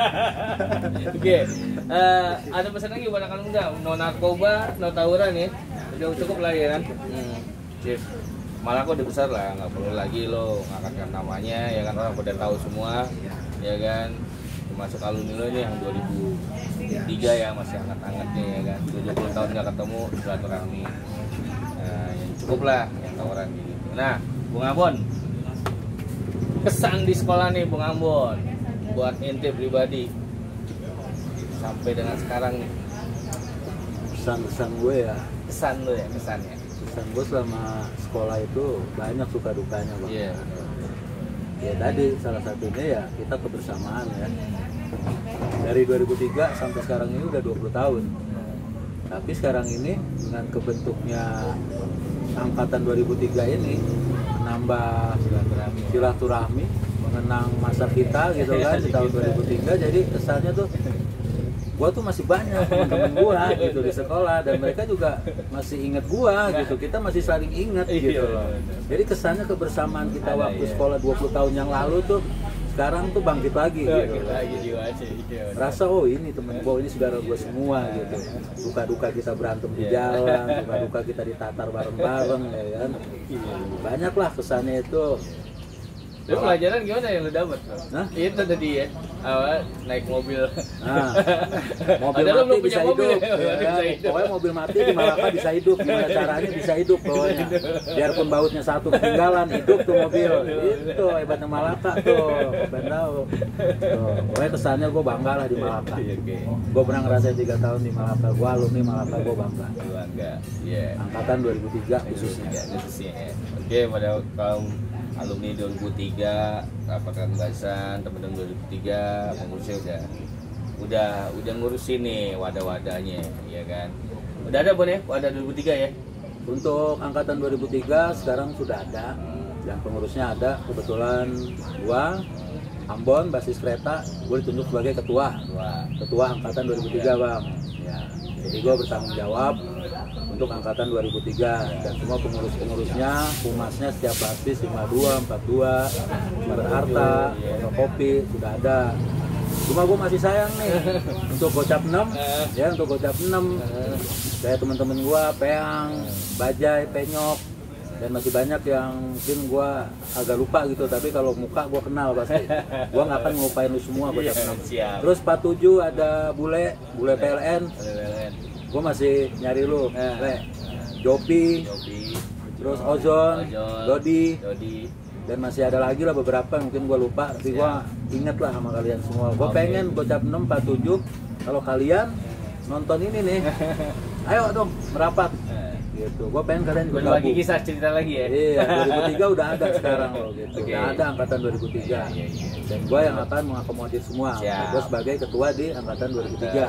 Oke. Eh, ada pesan lagi buat anak muda, no narkoba, no tawuran ya. Udah cukup lah ya kan. Hmm. Sip. Malah kok udah besar lah, nggak perlu lagi lo ngangkatkan namanya, ya kan orang udah tahu semua, ya kan. Termasuk alumni lo ini yang dua ribu tiga ya, masih hangat-hangatnya ya kan. tujuh puluh tahun nggak ketemu, silaturahmi. Nah, yang cukup lah yang tawuran gitu. Nah, Bung Ambon, kesan di sekolah nih Bung Ambon, buat ente pribadi sampai dengan sekarang nih, Pesan-pesan gue ya, kesan lo ya, kesannya. pesan gue selama sekolah itu banyak suka dukanya Bang. Iya. Ya tadi salah satunya ya kita kebersamaan ya. Dari dua ribu tiga sampai sekarang ini udah dua puluh tahun. Tapi sekarang ini dengan kebentuknya angkatan dua ribu tiga ini menambah Silaturahmi. silaturahmi, mengenang masa kita gitu kan di tahun dua ribu tiga, jadi kesannya tuh gua tuh masih banyak teman-teman gua gitu di sekolah dan mereka juga masih inget gua gitu, kita masih saling inget gitu loh. Jadi kesannya kebersamaan kita waktu sekolah dua puluh tahun yang lalu tuh sekarang tuh bangkit lagi gitu. lagi jiwa aja. Rasa oh ini temen gua, ini saudara gua semua gitu. Duka-duka kita berantem di jalan, duka-duka kita ditatar bareng-bareng ya kan. Banyak lah kesannya itu. Lu pelajaran gimana yang lu dapat? Hah? Itu tadi ya. apa, naik mobil. Nah, mobil Padahal mati belum bisa punya mobil hidup. ya, Ya, bisa kan? hidup. Pokoknya mobil mati di Malaka bisa hidup. Gimana caranya bisa hidup pokoknya. Biarpun bautnya satu ketinggalan, hidup tuh mobil. Itu hebatnya Malaka tuh. Ben tahu. Tuh, pokoknya kesannya gue bangga lah di Malaka. Oke. Gue pernah ngerasain tiga tahun di Malaka. Gue alumni Malaka, gue bangga. Bangga. Iya. Angkatan dua ribu tiga khususnya. Khususnya, khususnya. ya. Oke, pada kaum alumni dua ribu tiga, rapatan barisan teman-teman dua ribu tiga, pengurusnya udah udah udah ngurusin nih wadah-wadahnya, ya kan. Udah ada Bon ya, wadah dua ribu tiga ya. Untuk angkatan dua ribu tiga sekarang sudah ada, dan pengurusnya ada. Kebetulan gua Ambon basis kereta, gue ditunjuk sebagai ketua Wah, ketua angkatan dua ribu tiga bang. Ya, jadi gua bertanggung jawab untuk angkatan dua ribu tiga, dan semua pengurus-pengurusnya, humasnya setiap basis lima puluh dua, empat puluh dua, berharta, fotokopi sudah ada. Cuma gue masih sayang nih untuk gocap enam, ya untuk gocap enam. Kayak teman-teman gue, Peang, Bajai, Penyok, dan masih banyak yang mungkin gue agak lupa gitu. Tapi kalau muka gue kenal pasti. Gue nggak akan ngelupain lu semua gocap enam. siap. Terus empat puluh tujuh ada Bule, Bule P L N. P L N, Gue masih nyari lu, Nah. Le. Jopi, Yopi, terus Ozon, Ozon, Dodi, Dodi. dan masih ada lagi lah beberapa yang mungkin gue lupa, tapi gue inget lah sama kalian semua. Gue Oke. pengen gocap enam, empat puluh tujuh, kalau kalian nonton ini nih, ayo dong merapat Nah, gitu. Gue pengen kalian juga berbagi gabung. kisah cerita lagi ya. Iya, dua ribu tiga udah ada sekarang loh gitu. Oke. Udah ada angkatan dua ribu tiga. Iya, iya, iya. Dan gue yang akan mengakomodir semua. Siap. Gue sebagai ketua di angkatan dua ribu tiga.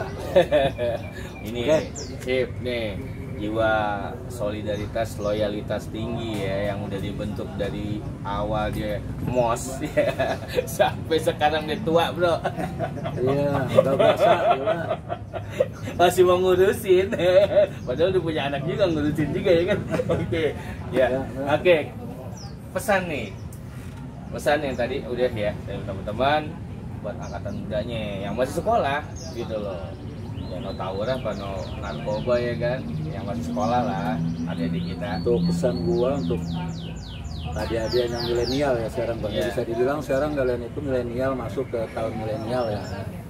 Ini Oke. sip nih, jiwa solidaritas loyalitas tinggi ya yang udah dibentuk dari awal dia mos ya sampai sekarang dia tua bro. Iya, nggak berasa. Gila. Masih mau ngurusin padahal udah punya anak juga ngurusin juga ya kan. Oke ya, Ya, ya. oke, pesan nih, pesan yang tadi udah ya dari teman-teman buat angkatan mudanya yang masih sekolah gitu loh, ya no tawuran apa no narkoba ya kan, yang masih sekolah lah adik-adik kita. Untuk pesan gua untuk adik-adik yang milenial ya sekarang Bang. Iya. Bisa dibilang sekarang kalian itu milenial masuk ke tahun milenial ya.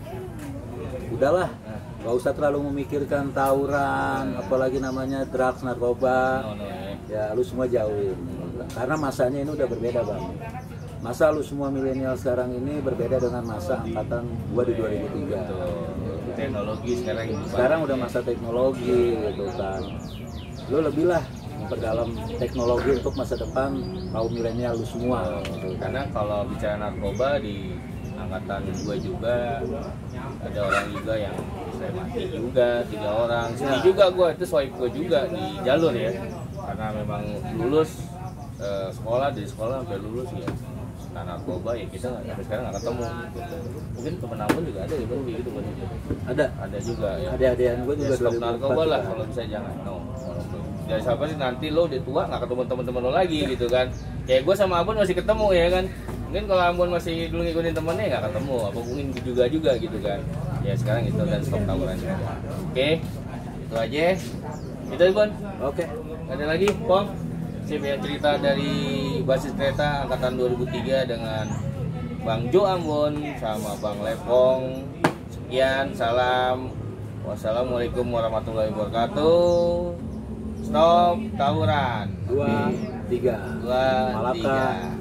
Udahlah, nggak usah terlalu memikirkan tawuran, apalagi namanya drugs, narkoba. No, no, ya. Ya lu semua jauhin. Karena masanya ini udah berbeda Bang. Masa lu semua milenial sekarang ini berbeda dengan masa angkatan gua di dua ribu tiga. Betul. Teknologi sekarang ini Sekarang udah masa teknologi gitu kan. Lu lebih lah memperdalam teknologi untuk masa depan kaum milenial lu semua gitu. karena kalau bicara narkoba di angkatan gua juga ada orang juga yang saya mati juga, tiga orang sedih juga gua, itu swipe gua juga di jalur ya, karena memang lulus eh, sekolah, dari sekolah sampai lulus ya nah narkoba ya kita nggak- sampai sekarang nggak ketemu gitu. Mungkin temen Ambon juga ada ya Bang, kayak gitu Bang. Ada Ada juga ya. adik-adikan gue juga Ya, stop dua ribu empat narkoba lah juga. kalau bisa jangan. No. Jadi siapa sih nanti lo udah tua nggak ketemu teman-teman lo lagi gitu kan? Kayak gue sama Ambon masih ketemu ya kan? Mungkin kalau Ambon masih dulu ngikutin temennya nggak ketemu, apa mungkin juga juga gitu kan? Ya sekarang itu dan stop tawuran. Oke, itu aja. Itu Bon. Oke. Ada lagi, Pong? Sip ya, cerita dari basis kereta angkatan dua ribu tiga dengan Bang Jo Ambon sama Bang Lepong. Sekian, salam. Wassalamualaikum warahmatullahi wabarakatuh. Stop tawuran. Dua, tiga. Dua, Malaka. tiga.